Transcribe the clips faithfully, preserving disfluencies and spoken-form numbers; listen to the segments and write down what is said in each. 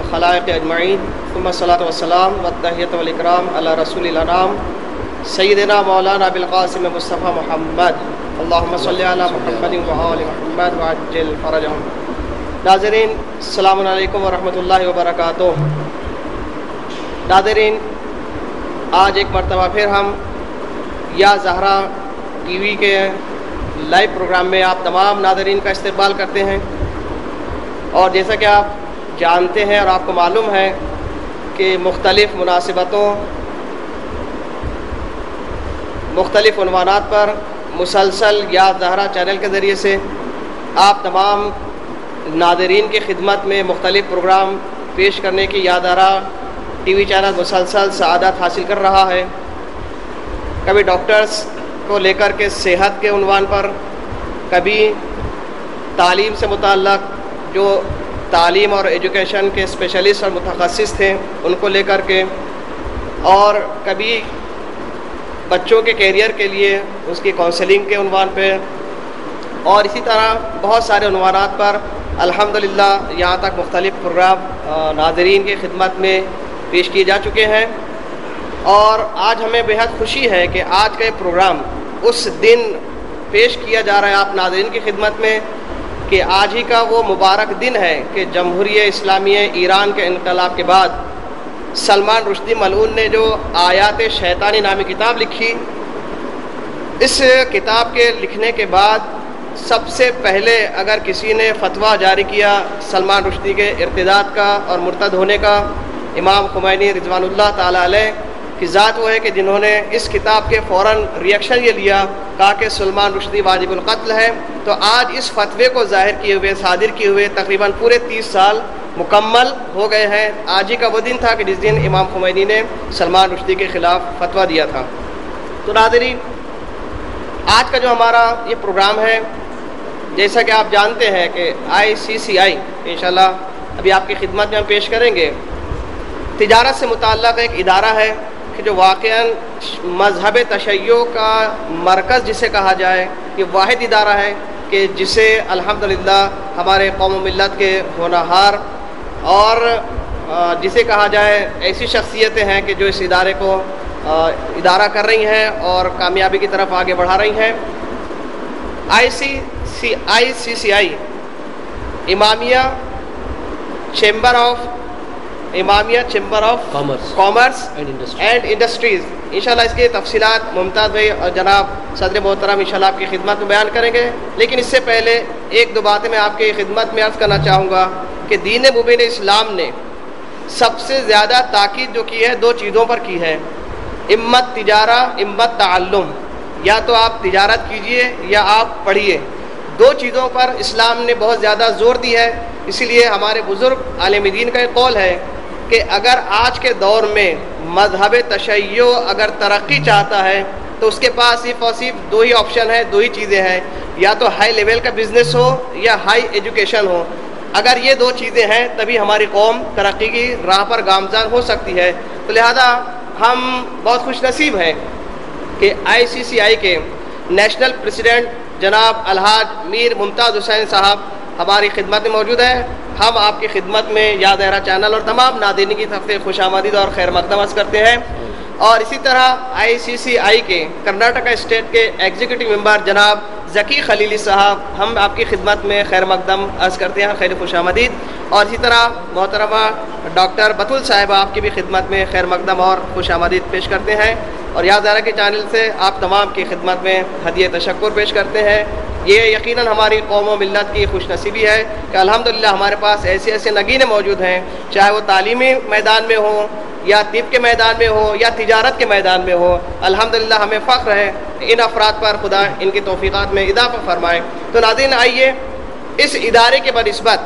الخلائق اجمعین ثم الصلاۃ والسلام والتحیۃ والاکرام علی رسول الانام سیدنا مولانا بالقاسم مصطفیٰ محمد اللہم صلی علی محمد وآل محمد وعجل فرجہم۔ ناظرین السلام علیکم ورحمۃ اللہ وبرکاتہ۔ ناظرین، آج ایک مرتبہ پھر ہم یا زہرا ٹی وی کے لائیو پروگرام میں آپ تمام ناظرین کا استقبال کرتے ہیں، اور جیسا کہ آپ جانتے ہیں اور آپ کو معلوم ہے کہ مختلف مناسبتوں مختلف عنوانات پر مسلسل یا زہرا چینل کے ذریعے سے آپ تمام ناظرین کی خدمت میں مختلف پروگرام پیش کرنے کی یا زہرا ٹی وی چینل مسلسل سعادت حاصل کر رہا ہے۔ کبھی ڈاکٹرز کو لے کر کے صحت کے عنوان پر، کبھی تعلیم سے متعلق جو تعلیم اور ایجوکیشن کے اسپیشلسٹ اور متخصص تھے ان کو لے کر کے، اور کبھی بچوں کے کیریئر کے لیے اس کی کونسلنگ کے عنوان پہ، اور اسی طرح بہت سارے عنوانات پر الحمدللہ یہاں تک مختلف پروگرام ناظرین کی خدمت میں پیش کیے جا چکے ہیں۔ اور آج ہمیں بہت خوشی ہے کہ آج کا یہ پروگرام اس دن پیش کیا جا رہا ہے آپ ناظرین کی خدمت میں کہ آج ہی کا وہ مبارک دن ہے کہ جمہوریہ اسلامیہ ایران کے انقلاب کے بعد سلمان رشدی ملعون نے جو آیات شیطانی نامی کتاب لکھی، اس کتاب کے لکھنے کے بعد سب سے پہلے اگر کسی نے فتویٰ جاری کیا سلمان رشدی کے ارتداد کا اور مرتد ہونے کا، امام خمینی رضوان اللہ تعالیٰ علیہ کی ذات وہ ہے کہ جنہوں نے اس کتاب کے فوراً ریئیکشن یہ لیا، کہا کہ سلمان رشدی واجب القتل ہے۔ تو آج اس فتوے کو ظاہر کیے ہوئے صادر کیے ہوئے تقریباً پورے تیس سال مکمل ہو گئے ہیں۔ آج ہی کا وہ دن تھا کہ جس دن امام خمینی نے سلمان رشدی کے خلاف فتویٰ دیا تھا۔ تو ناظرین، آج کا جو ہمارا یہ پروگرام ہے، جیسا کہ آپ جانتے ہیں کہ آئی سی سی آئی انشاءاللہ ابھی آپ کی خدمت میں ہم پیش کریں گے، تجارت سے متعلق ایک ادارہ ہے کہ جو واقعاً مذہب تشیع کا مرکز جسے کہا جائے، یہ واحد ادارہ ہے کہ جسے الحمدللہ ہمارے قوم و ملت کے ہونہار اور جسے کہا جائے ایسی شخصیتیں ہیں کہ جو اس ادارے کو ادارہ کر رہی ہیں اور کامیابی کی طرف آگے بڑھا رہی ہیں۔ I C C I C C I Imamia chamber of Imamia chamber of commerce and industries, انشاءاللہ اس کی تفصیلات ممتاز بھائی اور جناب صدر محترم انشاءاللہ آپ کی خدمت میں بیان کریں گے۔ لیکن اس سے پہلے ایک دو باتیں میں آپ کی خدمت میں عرض کرنا چاہوں گا کہ دین مبین اسلام نے سب سے زیادہ تاکید جو کی ہے دو چیزوں پر کی ہے، امت تجارہ امت تعلم، یا تو آپ تجارت کیجئے یا آپ پڑھیے، دو چیزوں پر اسلام نے بہت زیادہ زور دی ہے۔ اسی لیے ہمارے بزرگ عالم دین کا ایک قول ہے کہ اگر آج کے دور میں مذہب تشیع اگر ترقی چاہتا ہے تو اس کے پاس صرف اور صرف دو ہی آپشن ہے، دو ہی چیزیں ہیں، یا تو ہائی لیول کا بزنس ہو یا ہائی ایجوکیشن ہو۔ اگر یہ دو چیزیں ہیں تبھی ہماری قوم ترقی کی راہ پر گامزن ہو سکتی ہے۔ تو لہذا ہم بہت خوش نصیب ہیں کہ آئی سی سی آئی کے نیشنل پریزیڈنٹ جناب الحاج میر ممتاز حسین صاحب ہماری خدمت میں موجود ہے۔ ہم آپ کی خدمت میں یا زہرا چینل اور تمام ناظرین کی طرف سے خوش آمدید اور خیر مقدم عرض کرتے ہیں۔ اور اسی طرح آئی سی سی آئی کے کرناٹکا اسٹیٹ کے ایگزیکٹو ممبر جناب ذکی خلیلی صاحب ہم آپ کی خدمت میں خیر مقدم عرض کرتے ہیں، خیر خوش آمدید۔ اور اسی طرح محترمہ ڈاکٹر بطول صاحبہ آپ کی بھی خدمت میں خیر مقدم اور خوش آمدید پیش کرتے ہیں، اور یا زہرا کے چینل سے آپ تمام کی خدمت میں ہدیہ تشکر پیش کرتے ہیں۔ یہ یقیناً ہماری قوم و ملت کی خوش نصیبی ہے کہ الحمدللہ ہمارے پاس ایسے ایسے نگینے موجود ہیں، چاہے وہ تعلیمی میدان میں ہوں یا طب کے میدان میں ہو یا تجارت کے میدان میں ہو۔ الحمدللہ ہمیں فخر ہے، ان افراد پر خدا ان کی توفیقات میں اضافہ فرمائے۔ تو ناظرین، آئیے اس ادارے کے بنسبت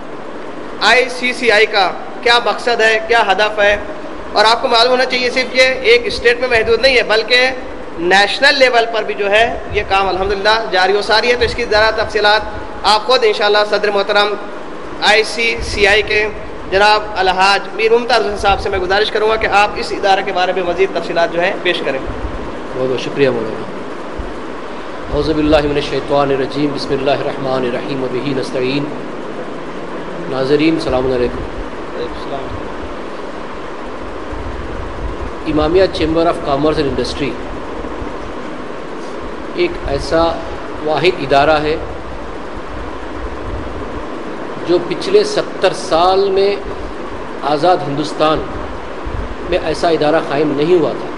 آئی سی سی آئی کا کیا مقصد ہے، کیا ہدف ہے، اور آپ کو معلوم ہونا چاہیے صرف یہ ایک اسٹیٹ میں محدود نہیں ہے بلکہ نیشنل لیول پر بھی جو ہے یہ کام الحمدللہ جاری و ساری ہے۔ تو اس کی ذرا تفصیلات آپ خود انشاءاللہ صدر محترم آئی سی سی آئی کے جناب الحاج میر ممتاز صاحب سے میں گزارش کروں گا کہ آپ اس ادارے کے بارے میں مزید تفصیلات جو ہیں پیش کریں۔ بہت بہت شکریہ مولانا۔ اعوذ باللہ من الشیطان الرجیم، بسم اللہ الرحمن الرحیم، وبہ نستعین۔ ناظرین السلام علیکم۔ Imamia chamber of commerce and industry ایک ایسا واحد ادارہ ہے جو پچھلے ستر سال میں آزاد ہندوستان میں ایسا ادارہ قائم نہیں ہوا تھا.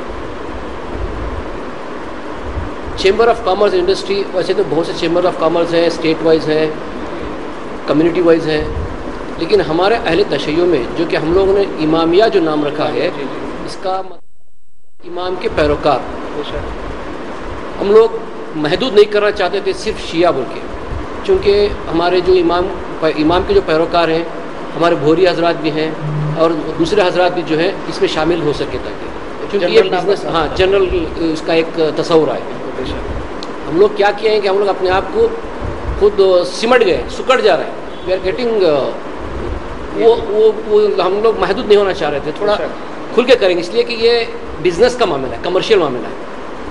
چیمبر آف کامرس انڈسٹری ویسے تو بہت سے چیمبر آف کامرس ہیں، اسٹیٹ وائز ہیں، کمیونٹی وائز ہیں، لیکن ہمارے اہل تشیع میں جو کہ ہم لوگوں نے امامیہ جو نام رکھا ہے اس کا امام کے پیروکار. ہم لوگ محدود نہیں کرنا چاہتے تھے صرف شیعہ بول کے، چونکہ ہمارے جو امام امام کے جو پیروکار ہیں ہمارے بھوری حضرات بھی ہیں اور دوسرے حضرات بھی جو ہیں اس میں شامل ہو سکے، تاکہ چونکہ یہ بزنس ہاں جنرل اس کا ایک تصور ہے. ہم لوگ کیا کیے ہیں کہ ہم لوگ اپنے آپ کو خود سمٹ گئے، سکڑ جا رہے ہیں. وی آر گیٹنگ وہ وہ ہم لوگ محدود نہیں ہونا چاہ رہے تھے، تھوڑا کھل کے کریں گے، اس لیے کہ یہ بزنس کا معاملہ ہے، کمرشل معاملہ ہے.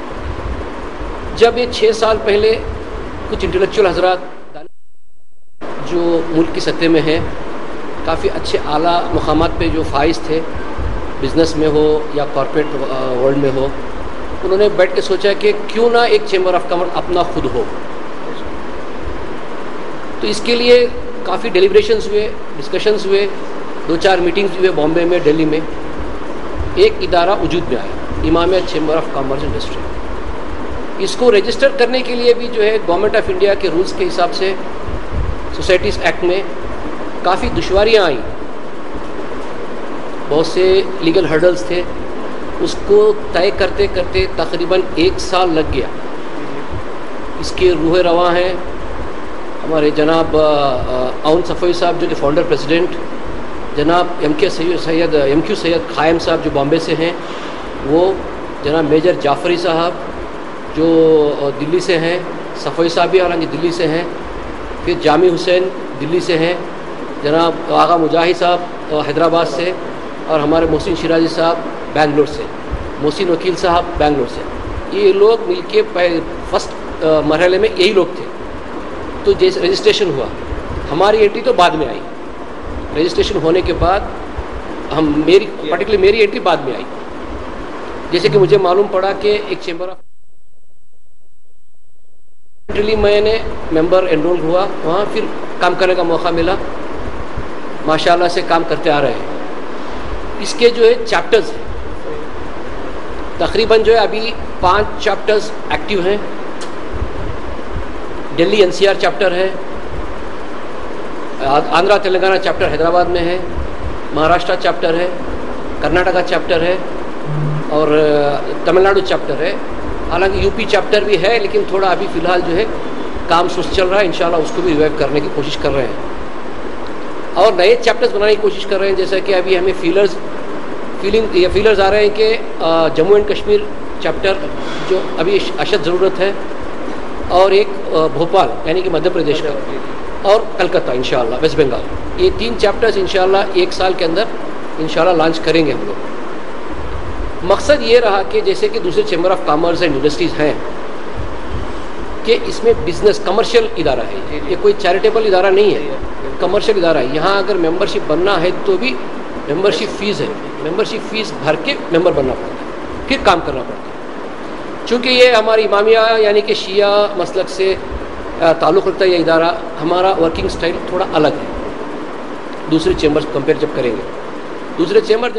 جب یہ چھ سال پہلے کچھ انٹلیکچوئل حضرات جو ملک کی سطح میں ہیں، کافی اچھے اعلیٰ مقامات پہ جو فائز تھے، بزنس میں ہو یا کارپوریٹ ورلڈ میں ہو، انہوں نے بیٹھ کے سوچا کہ کیوں نہ ایک چیمبر آف کامرس اپنا خود ہو. تو اس کے لیے کافی ڈیلیبریشنز ہوئے، ڈسکشنز ہوئے، دو چار میٹنگز ہوئے بامبے میں، دہلی میں. ایک ادارہ وجود میں آیا، Imamia chamber of commerce industry. اس کو رجسٹر کرنے کے لیے بھی جو ہے گورنمنٹ آف انڈیا کے رولز کے حساب سے سوسائٹیز ایکٹ میں کافی دشواریاں آئیں، بہت سے لیگل ہرڈلز تھے. اس کو طے کرتے کرتے تقریباً ایک سال لگ گیا. اس کے روح رواں ہیں ہمارے جناب اون صفوی صاحب جو کہ فاؤنڈر پریزیڈنٹ، جناب ایم کے سید ایم کیو سید قائم صاحب جو بامبے سے ہیں، وہ جناب میجر جعفری صاحب جو دلی سے ہیں، صفوی صاحب بھی حالانکہ دلی سے ہیں، پھر جامی حسین دلی سے ہیں، جناب آغا مجاہد صاحب حیدرآباد سے، اور ہمارے محسن شیرازی صاحب بنگلور سے، محسن وکیل صاحب بنگلور سے. یہ لوگ مل کے فرسٹ مرحلے میں یہی لوگ تھے. تو جیسے رجسٹریشن ہوا، ہماری انٹری تو بعد میں آئی. رجسٹریشن ہونے کے بعد ہم میری پرٹیکولر میری انٹری بعد میں آئی. جیسے کہ مجھے معلوم پڑا کہ ایک چیمبر آف میں نے ممبر انرول ہوا وہاں، پھر کام کرنے کا موقع ملا. ماشاء اللہ سے کام کرتے آ رہے ہیں. اس کے جو ہے چیپٹرز ہیں تقریباً جو ہے ابھی پانچ چیپٹرز ایکٹیو ہیں. Delhi N C R chapter ہے، آندھرا تلنگانہ چیپٹر حیدرآباد میں ہے، مہاراشٹرا چیپٹر ہے، کرناٹکا چیپٹر ہے، اور تمل ناڈو چیپٹر ہے. حالانکہ یو پی چیپٹر بھی ہے، لیکن تھوڑا ابھی فی الحال جو ہے کام سست چل رہا ہے. انشاءاللہ اس کو بھی ریوائیو کرنے کی کوشش کر رہے ہیں اور نئے چیپٹرز بنانے کی کوشش کر رہے ہیں. جیسا کہ ابھی ہمیں فیلرز فیلنگ یہ فیلرز آ رہے ہیں کہ جموں اینڈ کشمیر چیپٹر جو ابھی اشد ضرورت ہے، اور ایک بھوپال یعنی کہ مدھیہ پردیش کا، اور کلکتہ انشاءاللہ ویسٹ بنگال. یہ تین چیپٹرز انشاءاللہ ایک سال کے اندر انشاءاللہ لانچ کریں گے ہم لوگ. مقصد یہ رہا کہ جیسے کہ دوسرے chamber of commerce and industries ہیں کہ اس میں بزنس کمرشل ادارہ ہے، یہ کوئی چیریٹیبل ادارہ نہیں ہے، کمرشل ادارہ ہے. یہاں اگر ممبرشپ بننا ہے تو بھی ممبرشپ فیس ہے، ممبرشپ فیس بھر کے ممبر بننا پڑتا ہے، پھر کام کرنا پڑتا ہے. چونکہ یہ ہماری امامیہ یعنی کہ شیعہ مسلک سے تعلق رکھتا ہے یہ ادارہ، ہمارا ورکنگ سٹائل تھوڑا الگ ہے دوسرے چیمبر سے کمپیئر جب کریں گے. دوسرے چیمبر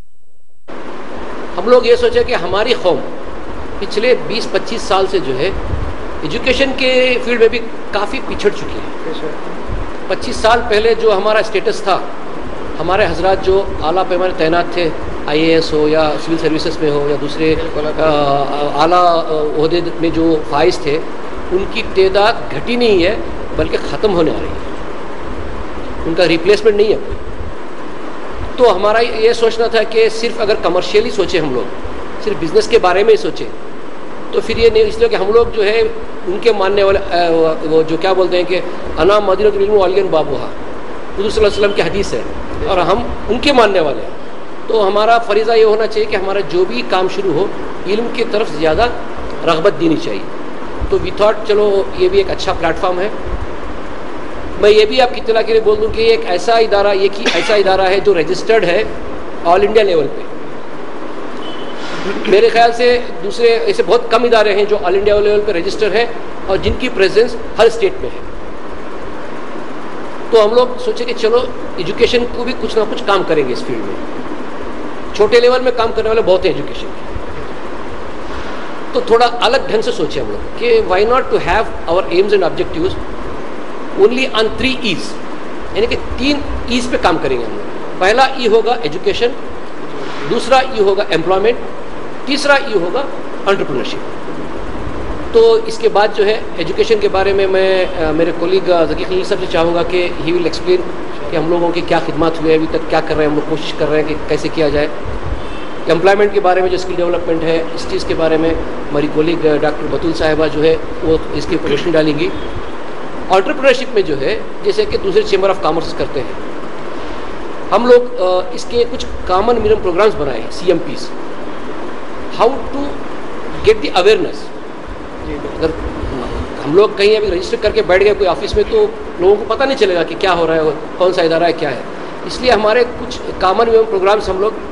ہم لوگ یہ سوچے کہ ہماری قوم پچھلے بیس پچیس سال سے جو ہے ایجوکیشن کے فیلڈ میں بھی کافی پچھڑ چکی ہے. پچیس سال پہلے جو ہمارا اسٹیٹس تھا، ہمارے حضرات جو اعلیٰ پیمانے تعینات تھے، آئی اے ایس ہو یا سول سروسز میں ہو یا دوسرے اعلیٰ عہدے میں جو فائز تھے، ان کی تعداد گھٹی نہیں ہے بلکہ ختم ہونے آ رہی ہے، ان کا ریپلیسمنٹ نہیں ہے کوئی. تو ہمارا یہ سوچنا تھا کہ صرف اگر کمرشیلی سوچیں، ہم لوگ صرف بزنس کے بارے میں ہی سوچیں تو پھر یہ نہیں. اس لیے کہ ہم لوگ جو ہے ان کے ماننے والے، وہ جو کیا بولتے ہیں کہ انا مدینۃ العلم وعلی بابوہا، حضور صلی اللہ علیہ وسلم کی حدیث ہے، اور ہم ان کے ماننے والے ہیں. تو ہمارا فریضہ یہ ہونا چاہیے کہ ہمارا جو بھی کام شروع ہو علم کی طرف زیادہ رغبت دینی چاہیے. تو وی تھاٹ چلو یہ بھی ایک اچھا پلیٹ فارم ہے. میں یہ بھی آپ کی اطلاع کے لیے بول دوں کہ ایک ایسا ادارہ یہ کہ ایسا ادارہ ہے جو رجسٹرڈ ہے آل انڈیا لیول پہ. میرے خیال سے دوسرے ایسے بہت کم ادارے ہیں جو آل انڈیا لیول پہ رجسٹر ہیں اور جن کی پریزنس ہر اسٹیٹ میں ہے. تو ہم لوگ سوچے کہ چلو ایجوکیشن کو بھی کچھ نہ کچھ کام کریں گے اس فیلڈ میں. چھوٹے لیول میں کام کرنے والے بہت ہیں ایجوکیشن کے, تو تھوڑا الگ ڈھنگ سے سوچے ہم لوگ کہ why not to have our aims and objectives only on three Es, یعنی کہ تین ایز پہ کام کریں گے ہم لوگ. پہلا ای ہوگا ایجوکیشن, دوسرا ای ہوگا امپلائمنٹ, تیسرا ای ہوگا انٹرپرینورشپ. تو اس کے بعد جو ہے ایجوکیشن کے بارے میں میں میرے کولیگ ذکی خلیل صاحب سے چاہوں گا کہ ہی ول ایکسپلین کہ ہم لوگوں کی کیا خدمات ہوئے ابھی تک, کیا کر رہے ہیں ہم لوگ, کوشش کر رہے ہیں کہ کیسے کیا جائے. امپلائمنٹ کے بارے میں جو اسکل ڈیولپمنٹ ہے اس چیز کے بارے میں ہماری کولیگ ڈاکٹر بطول صاحبہ جو ہے وہ اس کی روشنی ڈالیں گی. انٹرپرینورشپ میں جو ہے جیسے کہ دوسرے چیمبر آف کامرس کرتے ہیں, ہم لوگ اس کے کچھ کامن منیمم پروگرامز بنائے ہیں, C M Ps, how to get the awareness. اگر ہم لوگ کہیں ابھی رجسٹر کر کے بیٹھ گئے کوئی آفس میں تو لوگوں کو پتہ نہیں چلے گا کہ کیا ہو رہا ہے, کون سا ادارہ ہے, کیا ہے. اس لیے ہمارے کچھ کامن منیمم پروگرامز ہم لوگ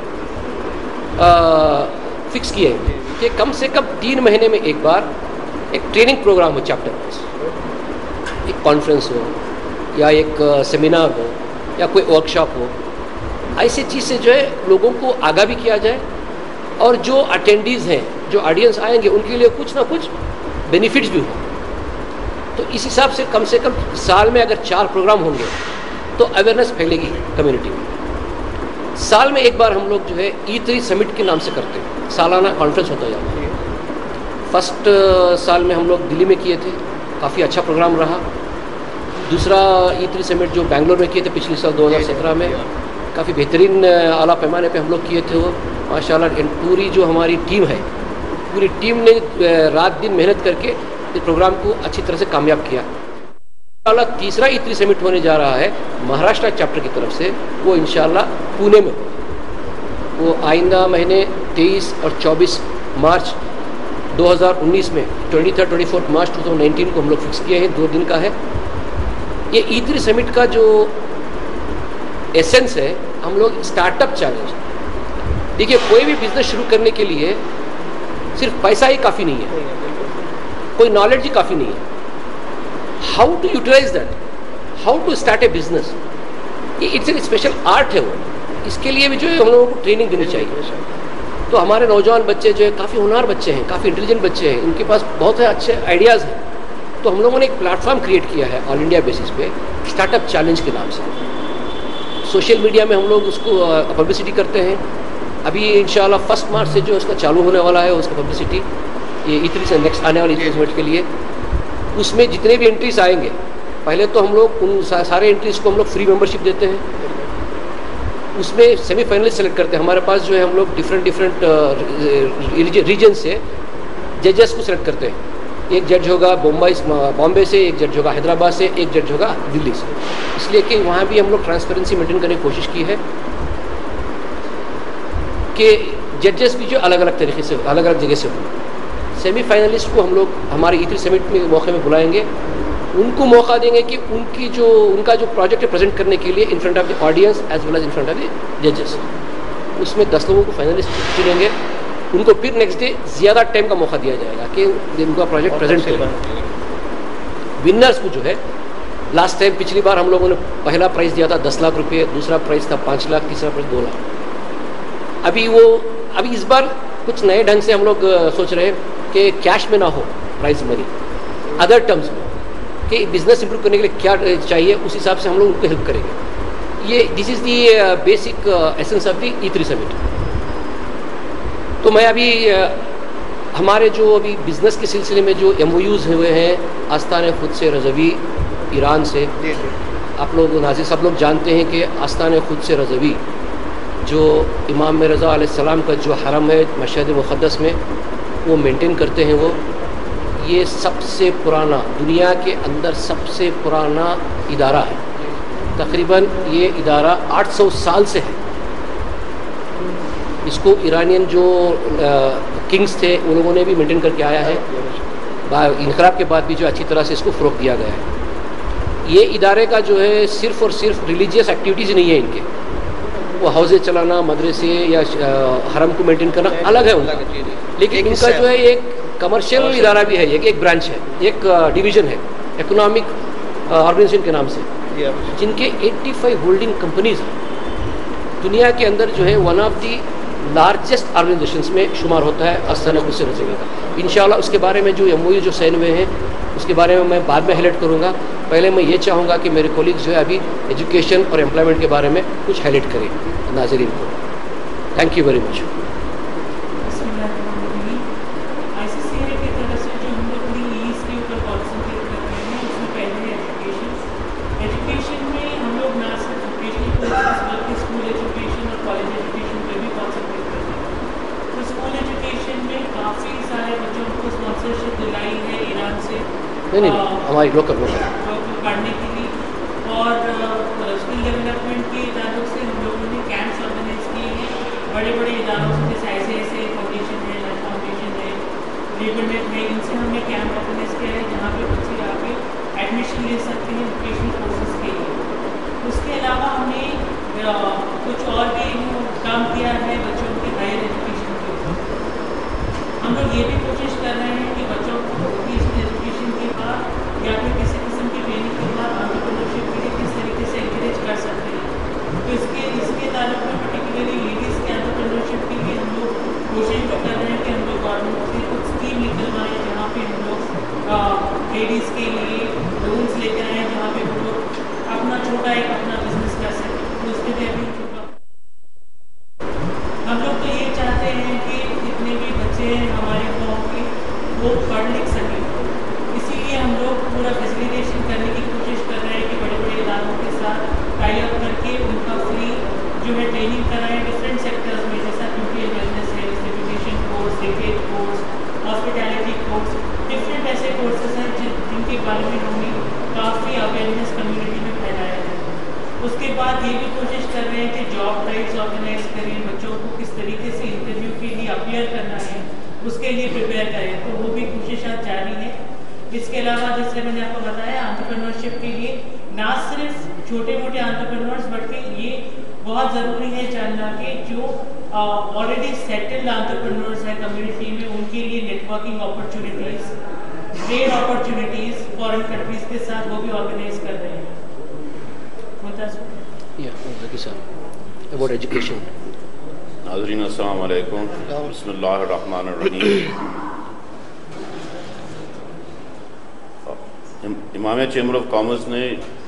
فکس کیے ہیں کہ کم سے کم تین مہینے میں ایک بار ایک ٹریننگ پروگرام ہو چیپٹر وائز, ایک کانفرنس ہو یا ایک سیمینار ہو یا کوئی ورک شاپ ہو. ایسی چیز سے جو ہے لوگوں کو آگاہ بھی کیا جائے اور جو اٹینڈیز ہیں, جو آڈینس آئیں گے, ان کے لیے کچھ نہ کچھ بینیفٹس بھی ہوں. تو اس حساب سے کم سے کم سال میں اگر چار پروگرام ہوں گے تو اویئرنیس پھیلے گی کمیونٹی میں. سال میں ایک بار ہم لوگ جو ہے ای تھری سمٹ کے نام سے کرتے ہیں, سالانہ کانفرنس ہوتا جاتا ہے. فرسٹ سال میں ہم لوگ دلی میں کیے تھے, کافی اچھا پروگرام رہا. دوسرا ای تھری سمٹ جو بنگلور میں کیے تھے پچھلے سال دو ہزار سترہ میں, کافی بہترین اعلیٰ پیمانے پہ ہم لوگ کیے تھے وہ ماشاء اللہ. پوری جو ہماری ٹیم ہے, پوری ٹیم نے رات دن محنت کر کے اس پروگرام کو اچھی طرح سے کامیاب کیا. انشاءاللہ تیسرا ای تھری سمٹ ہونے جا رہا ہے مہاراشٹر چیپٹر کی طرف سے, وہ انشاءاللہ پونے میں, وہ آئندہ مہینے تیئیس اور چوبیس مارچ دو ہزار انیس میں, twenty third twenty fourth March two thousand nineteen کو ہم لوگ فکس کیے ہیں, دو دن کا ہے. یہ ای تھری سمٹ کا جو ایسنس ہے, ہم لوگ اسٹارٹ اپ چیلنج. دیکھیے کوئی بھی بزنس شروع کرنے کے لیے صرف پیسہ ہی کافی نہیں ہے, کوئی نالج ہی کافی نہیں ہے. How to utilise that, how to start a business, یہ اٹس این اسپیشل آرٹ ہے. وہ اس کے لیے بھی جو ہے ہم لوگوں کو ٹریننگ دینی چاہیے. تو ہمارے نوجوان بچے جو ہے کافی ہونہار بچے ہیں, کافی انٹیلیجنٹ بچے ہیں, ان کے پاس بہت سے اچھے آئیڈیاز ہیں. تو ہم لوگوں نے ایک پلیٹ فارم کریٹ کیا ہے آل انڈیا بیسس پہ, اسٹارٹ اپ چیلنج کے نام سے. سوشل میڈیا میں ہم لوگ اس کو پبلسٹی کرتے ہیں. ابھی انشاءاللہ فرسٹ مارچ سے جو اس کا چالو ہونے والا ہے اس کا پبلسٹی, یہ ای تھری سے نیکسٹ آنے والی ایونٹ کے لیے. اس میں جتنے بھی انٹریز آئیں گے, پہلے تو ہم لوگ ان سارے انٹریز کو ہم لوگ فری ممبرشپ دیتے ہیں. اس میں سیمی فائنلسٹ سلیکٹ کرتے ہیں. ہمارے پاس جو ہے ہم لوگ ڈفرینٹ ڈفرینٹ ریجن سے ججز کو سلیکٹ کرتے ہیں. ایک جج ہوگا بمبئی بامبے سے, ایک جج ہوگا حیدرآباد سے, ایک جج ہوگا دلی سے. اس لیے کہ وہاں بھی ہم لوگ ٹرانسپیرنسی مینٹین کرنے کی کوشش کی ہے کہ ججز بھی جو الگ الگ طریقے سے, الگ الگ جگہ سے ہوں. سیمی فائنلسٹ کو ہم لوگ ہمارے ای تھری سمٹ میں موقع میں بلائیں گے, ان کو موقع دیں گے کہ ان کی جو ان کا جو پروجیکٹ ہے پریزنٹ کرنے کے لیے in front of the audience as well as in front of the ججز. اس میں دس لوگوں کو فائنلسٹ چنیں گے, ان کو پھر نیکسٹ ڈے زیادہ ٹائم کا موقع دیا جائے گا کہ ان کا پروجیکٹ پریزنٹ کریں. ونرس کو جو ہے لاسٹ ٹائم پچھلی بار ہم لوگوں نے پہلا پرائز دیا تھا دس لاکھ روپے, دوسرا پرائز تھا پانچ لاکھ, تیسرا پرائز دو لاکھ. ابھی وہ ابھی اس بار کچھ نئے ڈھنگ سے ہم لوگ سوچ رہے ہیں کہ کیش میں نہ ہو پرائز منی, ادر ٹرمز میں, کہ بزنس امپروو کرنے کے لیے کیا چاہیے اس حساب سے ہم لوگ ان کو ہیلپ کریں گے. یہ this is the basic essence of the E three summit. تو میں ابھی ہمارے جو ابھی بزنس کے سلسلے میں جو ایم او یوز ہوئے ہیں آستان خود سے رضوی ایران سے, آپ لوگ ناظرین سب لوگ جانتے ہیں کہ آستان خود سے رضوی جو امام رضا علیہ السلام کا جو حرم ہے مشہد مقدس میں, وہ مینٹین کرتے ہیں. وہ یہ سب سے پرانا, دنیا کے اندر سب سے پرانا ادارہ ہے. تقریباً یہ ادارہ آٹھ سو سال سے ہے. اس کو ایرانین جو کنگز تھے ان لوگوں نے بھی مینٹین کر کے آیا ہے. انقلاب کے بعد بھی جو اچھی طرح سے اس کو فروغ دیا گیا ہے. یہ ادارے کا جو ہے صرف اور صرف ریلیجیس ایکٹیویٹیز نہیں ہے ان کے، وہ حوضے چلانا، مدرسے یا حرم کو مینٹین کرنا الگ ہے ان کا، لیکن ان کا جو ہے ایک کمرشل ادارہ بھی ہے، ایک برانچ ہے، ایک ڈویژن ہے اکنامک آرگنائزیشن کے نام سے، جن کے ایٹی فائیو ہولڈنگ کمپنیز دنیا کے اندر جو ہے one of the largest organisations میں شمار ہوتا ہے السنہ حسین رضوی کا. انشاءاللہ اس کے بارے میں جو ایم او یو جو سائن ہوئے ہیں اس کے بارے میں میں بعد میں ہائی لائٹ کروں گا. پہلے میں یہ چاہوں گا کہ میرے کولیگز جو ہے ابھی ایجوکیشن اور امپلائمنٹ کے بارے میں کچھ ہائی لائٹ کریں ناظرین کو. Thank you very much. نہیں نہیں ہماری لوکل لوکل پڑھنے کے لیے، اور اسکل ڈیولپمنٹ کے اداروں سے ہم لوگوں نے کیمپس آرگنائز کیے ہیں بڑے بڑے اداروں سے، جیسے ایسے ایسے فاؤنڈیشن ہے، لائف فاؤنڈیشن ہے، لیبر نیٹ ہے، ان سے ہم نے کیمپ آرگنائز کیا ہے جہاں پہ بچے آ کے ایڈمیشن لے سکتے ہیں ووکیشنل کورسز کے لیے. اس کے علاوہ ہم نے کچھ اور بھی کام کیا ہے بچوں کے ہائر ایجوکیشن کے اوپر. ہم لوگ یہ بھی کوشش کر رہے ہیں کہ بچوں کو ووکیشنل ایجوکیشن کے بعد یا پھر کسی قسم کی ٹریننگ کے بعد انٹرپرینیورشپ کے لیے کس طریقے سے انکریج کر سکتے ہیں. تو اس کے اس کے تعلق میں پرٹیکولرلی لیڈیز کے انٹرپرینیورشپ کے لیے ہم لوگ کوشش بھی کر رہے ہیں کہ ہم لوگ گورنمنٹ سے کچھ اسکیم نکلوائیں جہاں پہ ہم لوگ لیڈیز کے لیے لونس لے کر آئیں جہاں پہ وہ لوگ اپنا چھوٹا ایک اپنا بزنس کر سکیں. تو اس کے لیے ابھی ہم لوگ تو یہ چاہتے ہیں کہ جتنے بھی بچے ہیں ہمارے گاؤں کے وہ پڑھ لکھ سکیں. اسی لیے ہم لوگ پورا فیسیلیٹیشن کرنے کی کوشش کر رہے ہیں کہ بڑے بڑے اداروں کے ساتھ ٹائی اپ کر کے ان کا فری جو ہے ٹریننگ کرائیں ڈفرینٹ سیکٹرز میں، جیسا کیونکہ ویلنس ہے، education course, retail course, hospitality course, different ایسے کورسز ہیں جن کے بارے میں ہم نے کافی اویئرنیس کمیونٹی میں پھیلایا ہے. اس کے بعد یہ بھی کوشش کر رہے ہیں کہ جاب ڈرائیوز آرگنائز کریں، بچوں کو کس طریقے سے انٹرویو کے لیے اپیئر کرنا ہے اس کے لیے پریپیئر کریں. تو وہ بھی کوششات جاری ہیں. اس کے علاوہ جیسے میں نے آپ کو بتایا انٹرپرینورشپ کے لیے نہ صرف چھوٹے موٹے انٹرپرینورس بلکہ یہ بہت ضروری ہے جاننا کہ جو آلریڈی سیٹلڈ انٹرپرینورس ہیں کمیونٹی میں ان کے لیے networking opportunities, trade opportunities foreign countries کے ساتھ وہ بھی آرگنائز کر رہے ہیں. ناظرین السلام علیکم. بسم اللہ الرحمن الرحیم. امامیہ چیمبر آف کامرس نے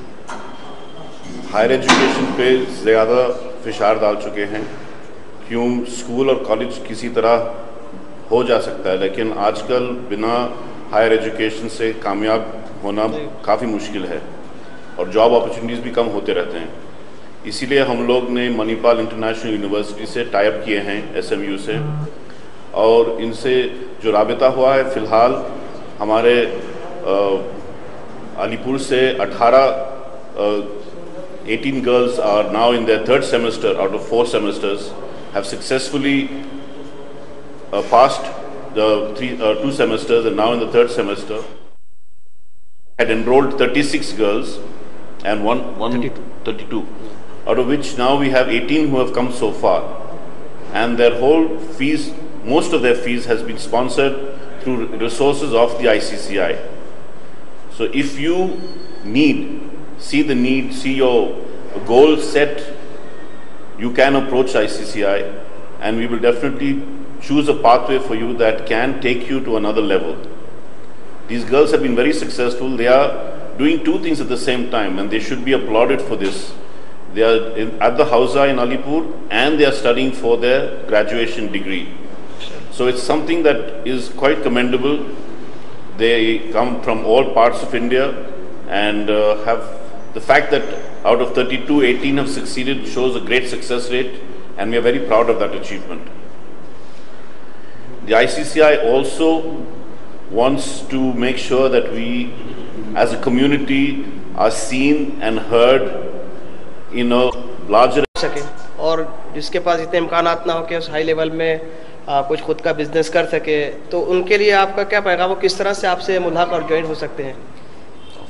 ہائر ایجوکیشن پہ زیادہ فشار ڈال چکے ہیں. کیوں اسکول اور کالج کسی طرح ہو جا سکتا ہے، لیکن آج کل بنا ہائر ایجوکیشن سے کامیاب ہونا کافی مشکل ہے اور جاب اپرچونیٹیز بھی کم ہوتے رہتے ہیں. اسی لیے ہم لوگ نے منی پال انٹرنیشنل یونیورسٹی سے ٹائی اپ کیے ہیں، ایس ایم یو سے، اور ان سے جو رابطہ ہوا ہے فی الحال ہمارے علی پور سے اٹھارہ eighteen girls are now in their third semester out of four semesters have successfully passed the three uh, two semesters and now in the third semester had enrolled thirty-six girls and one, one thirty-two. thirty-two, out of which now we have eighteen who have come so far, and their whole fees, most of their fees has been sponsored through resources of the I C C I. So if you need, see the need, see your goal set, you can approach I C C I and we will definitely choose a pathway for you that can take you to another level. These girls have been very successful. They are doing two things at the same time and they should be applauded for this. They are in, at the Hausa in Alipur and they are studying for their graduation degree. So it's something that is quite commendable. They come from all parts of India and uh, have the fact that out of thirty-two, eighteen have succeeded shows a great success rate and we are very proud of that achievement. The I C C I also wants to make sure that we as a community are seen and heard in a larger سکے اور جس کے پاس اتنے امکانات نہ ہو کہ اس high level میں کچھ خود کا بزنس کر سکے، تو ان کے لیے آپ کا کیا پیغام، وہ کس طرح سے آپ سے ملحق اور جوائن ہو سکتے ہیں؟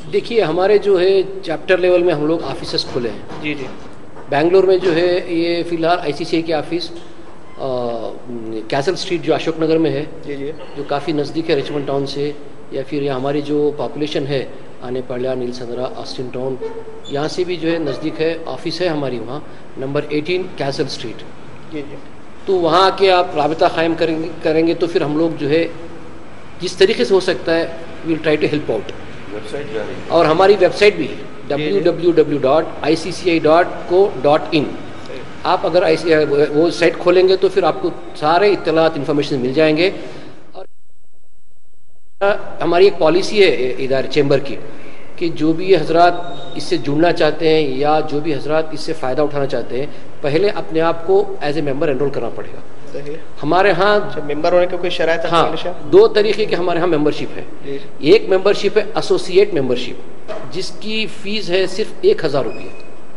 دیکھیے ہمارے جو ہے چیپٹر لیول میں ہم لوگ آفیسز کھولے ہیں. جی جی. بنگلور میں جو ہے یہ فی الحال آئی سی سی آئی کے آفس کیسل اسٹریٹ جو اشوک نگر میں ہے, جی جی, جو کافی نزدیک ہے ریچمنڈ ٹاؤن سے, یا پھر یہ ہماری جو پاپولیشن ہے Anepalya, Neelasandra, Austin town, یہاں سے بھی جو ہے نزدیک ہے آفس ہے ہماری وہاں نمبر ایٹین کیسل اسٹریٹ. جی جی. تو وہاں کے آپ رابطہ قائم کریں گے کریں گے تو پھر ہم لوگ جو ہے جس طریقے سے ہو سکتا ہے we'll try to help out. Website جاری ہے اور ہماری ویب سائٹ بھی ہے W W W dot I C C I dot co dot in. آپ اگر ایسی وہ سائٹ کھولیں گے تو پھر آپ کو سارے اطلاعات انفارمیشن مل جائیں گے. اور ہماری ایک پالیسی ہے ادارے چیمبر کی کہ جو بھی حضرات اس سے جڑنا چاہتے ہیں یا جو بھی حضرات اس سے فائدہ اٹھانا چاہتے ہیں پہلے اپنے آپ کو ایز اے ممبر انرول کرنا پڑے گا. ہمارے ہاں ممبر ہونے کی کوئی شرائط؟ ہاں, دو طریقے کے ہمارے ہاں ممبرشپ ہے. ایک ممبرشپ ہے ایسوسیٹ ممبرشپ جس کی فیس ہے صرف ایک ہزار روپیے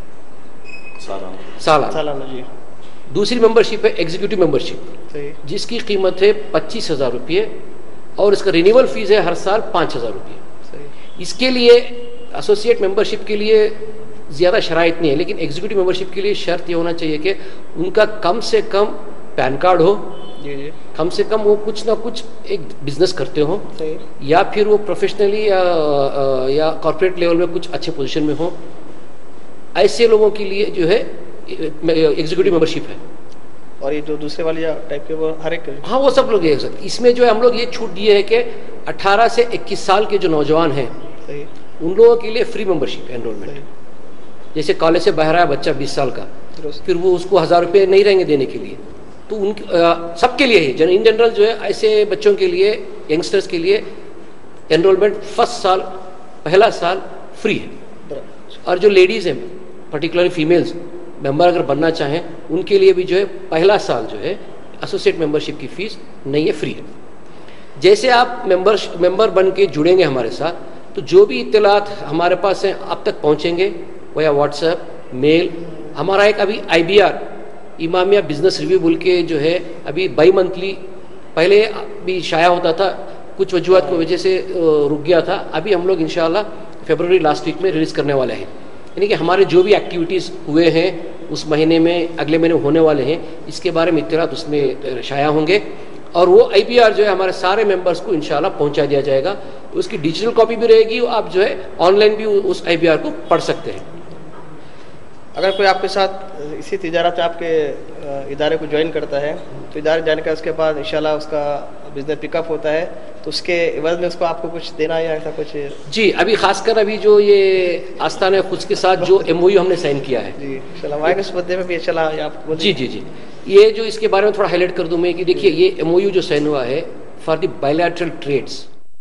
سالانہ. سالانہ جی. دوسری ممبرشپ ہے ایگزیکٹو ممبرشپ جس کی قیمت ہے پچیس ہزار روپیے اور اس کا رینیول فیس ہے ہر سال پانچ ہزار روپیے. اس کے لیے ایسوسیٹ ممبرشپ کے لیے زیادہ شرائط نہیں ہے, لیکن ایگزیکٹو ممبرشپ کے لیے شرط یہ ہونا چاہیے کہ ان کا کم سے کم پین کارڈ ہو, جی جی, کم سے کم وہ کچھ نہ کچھ ایک بزنس کرتے ہوں, صحیح, یا پھر وہ پروفیشنلی یا یا کارپوریٹ لیول میں کچھ اچھے پوزیشن میں ہوں. ایسے لوگوں کے لیے جو ہے ایگزیکٹو ممبرشپ ہے. اور یہ جو دوسرے والی ٹائپ کے وہ ہر ایک, ہاں وہ سب لوگ یہ سکتے. اس میں جو ہے ہم لوگ یہ چھوٹ دیے ہے کہ اٹھارہ سے اکیس سال کے جو نوجوان ہیں صحیح, ان لوگوں کے لیے فری ممبرشپ ہے انرولمنٹ. جیسے کالج سے باہر آیا بچہ بیس سال کا, پھر وہ اس کو ہزار روپے نہیں رہیں گے دینے کے لیے, تو ان سب کے لیے ہی ان جنرل جو ہے ایسے بچوں کے لیے ینگسٹرز کے لیے انرولمنٹ فرسٹ سال پہلا سال فری ہے. اور جو لیڈیز ہیں پرٹیکولرلی فیمیلز ممبر اگر بننا چاہیں ان کے لیے بھی جو ہے پہلا سال جو ہے ایسوسیٹ ممبرشپ کی فیس نہیں ہے, فری ہے. جیسے آپ ممبر ممبر بن کے جڑیں گے ہمارے ساتھ تو جو بھی اطلاعات ہمارے پاس ہیں آپ تک پہنچیں گے ویا واٹس ایپ, میل. ہمارا ایک ابھی I B R Imamia business review بول کے جو ہے ابھی بائی منتھلی پہلے بھی شائع ہوتا تھا, کچھ وجوہات کی وجہ سے رک گیا تھا. ابھی ہم لوگ انشاءاللہ فیبروری لاسٹ ویک میں ریلیز کرنے والے ہیں. یعنی کہ ہمارے جو بھی ایکٹیویٹیز ہوئے ہیں اس مہینے میں اگلے مہینے ہونے والے ہیں اس کے بارے میں اطلاعات اس میں شائع ہوں گے. اور وہ آئی پی آر جو ہے ہمارے سارے ممبرس کو انشاءاللہ پہنچا دیا جائے گا. اس کی ڈیجیٹل کاپی بھی رہے گی, آپ جو ہے آن لائن بھی اس آئی پی آر کو پڑھ سکتے ہیں. اگر کوئی آپ کے ساتھ اسی تجارت میں آپ کے ادارے کو جوائن کرتا ہے تو ادارے جانے کا اس کے بعد انشاءاللہ اس کا بزنس پک اپ ہوتا ہے تو اس کے عوض میں اس کو آپ کو کچھ دینا یا ایسا کچھ؟ جی ابھی خاص کر ابھی جو یہ آستانہ خود کے ساتھ جو ایم او یو ہم نے سائن کیا ہے, جی انشاءاللہ آئے گا اس مدعے میں بھی انشاءاللہ آپ جی جی جی یہ جو اس کے بارے میں تھوڑا ہائی لائٹ کر دوں میں کہ دیکھیے یہ ایم او یو جو سائن ہوا ہے فار دی بائیلیٹرل ٹریڈس,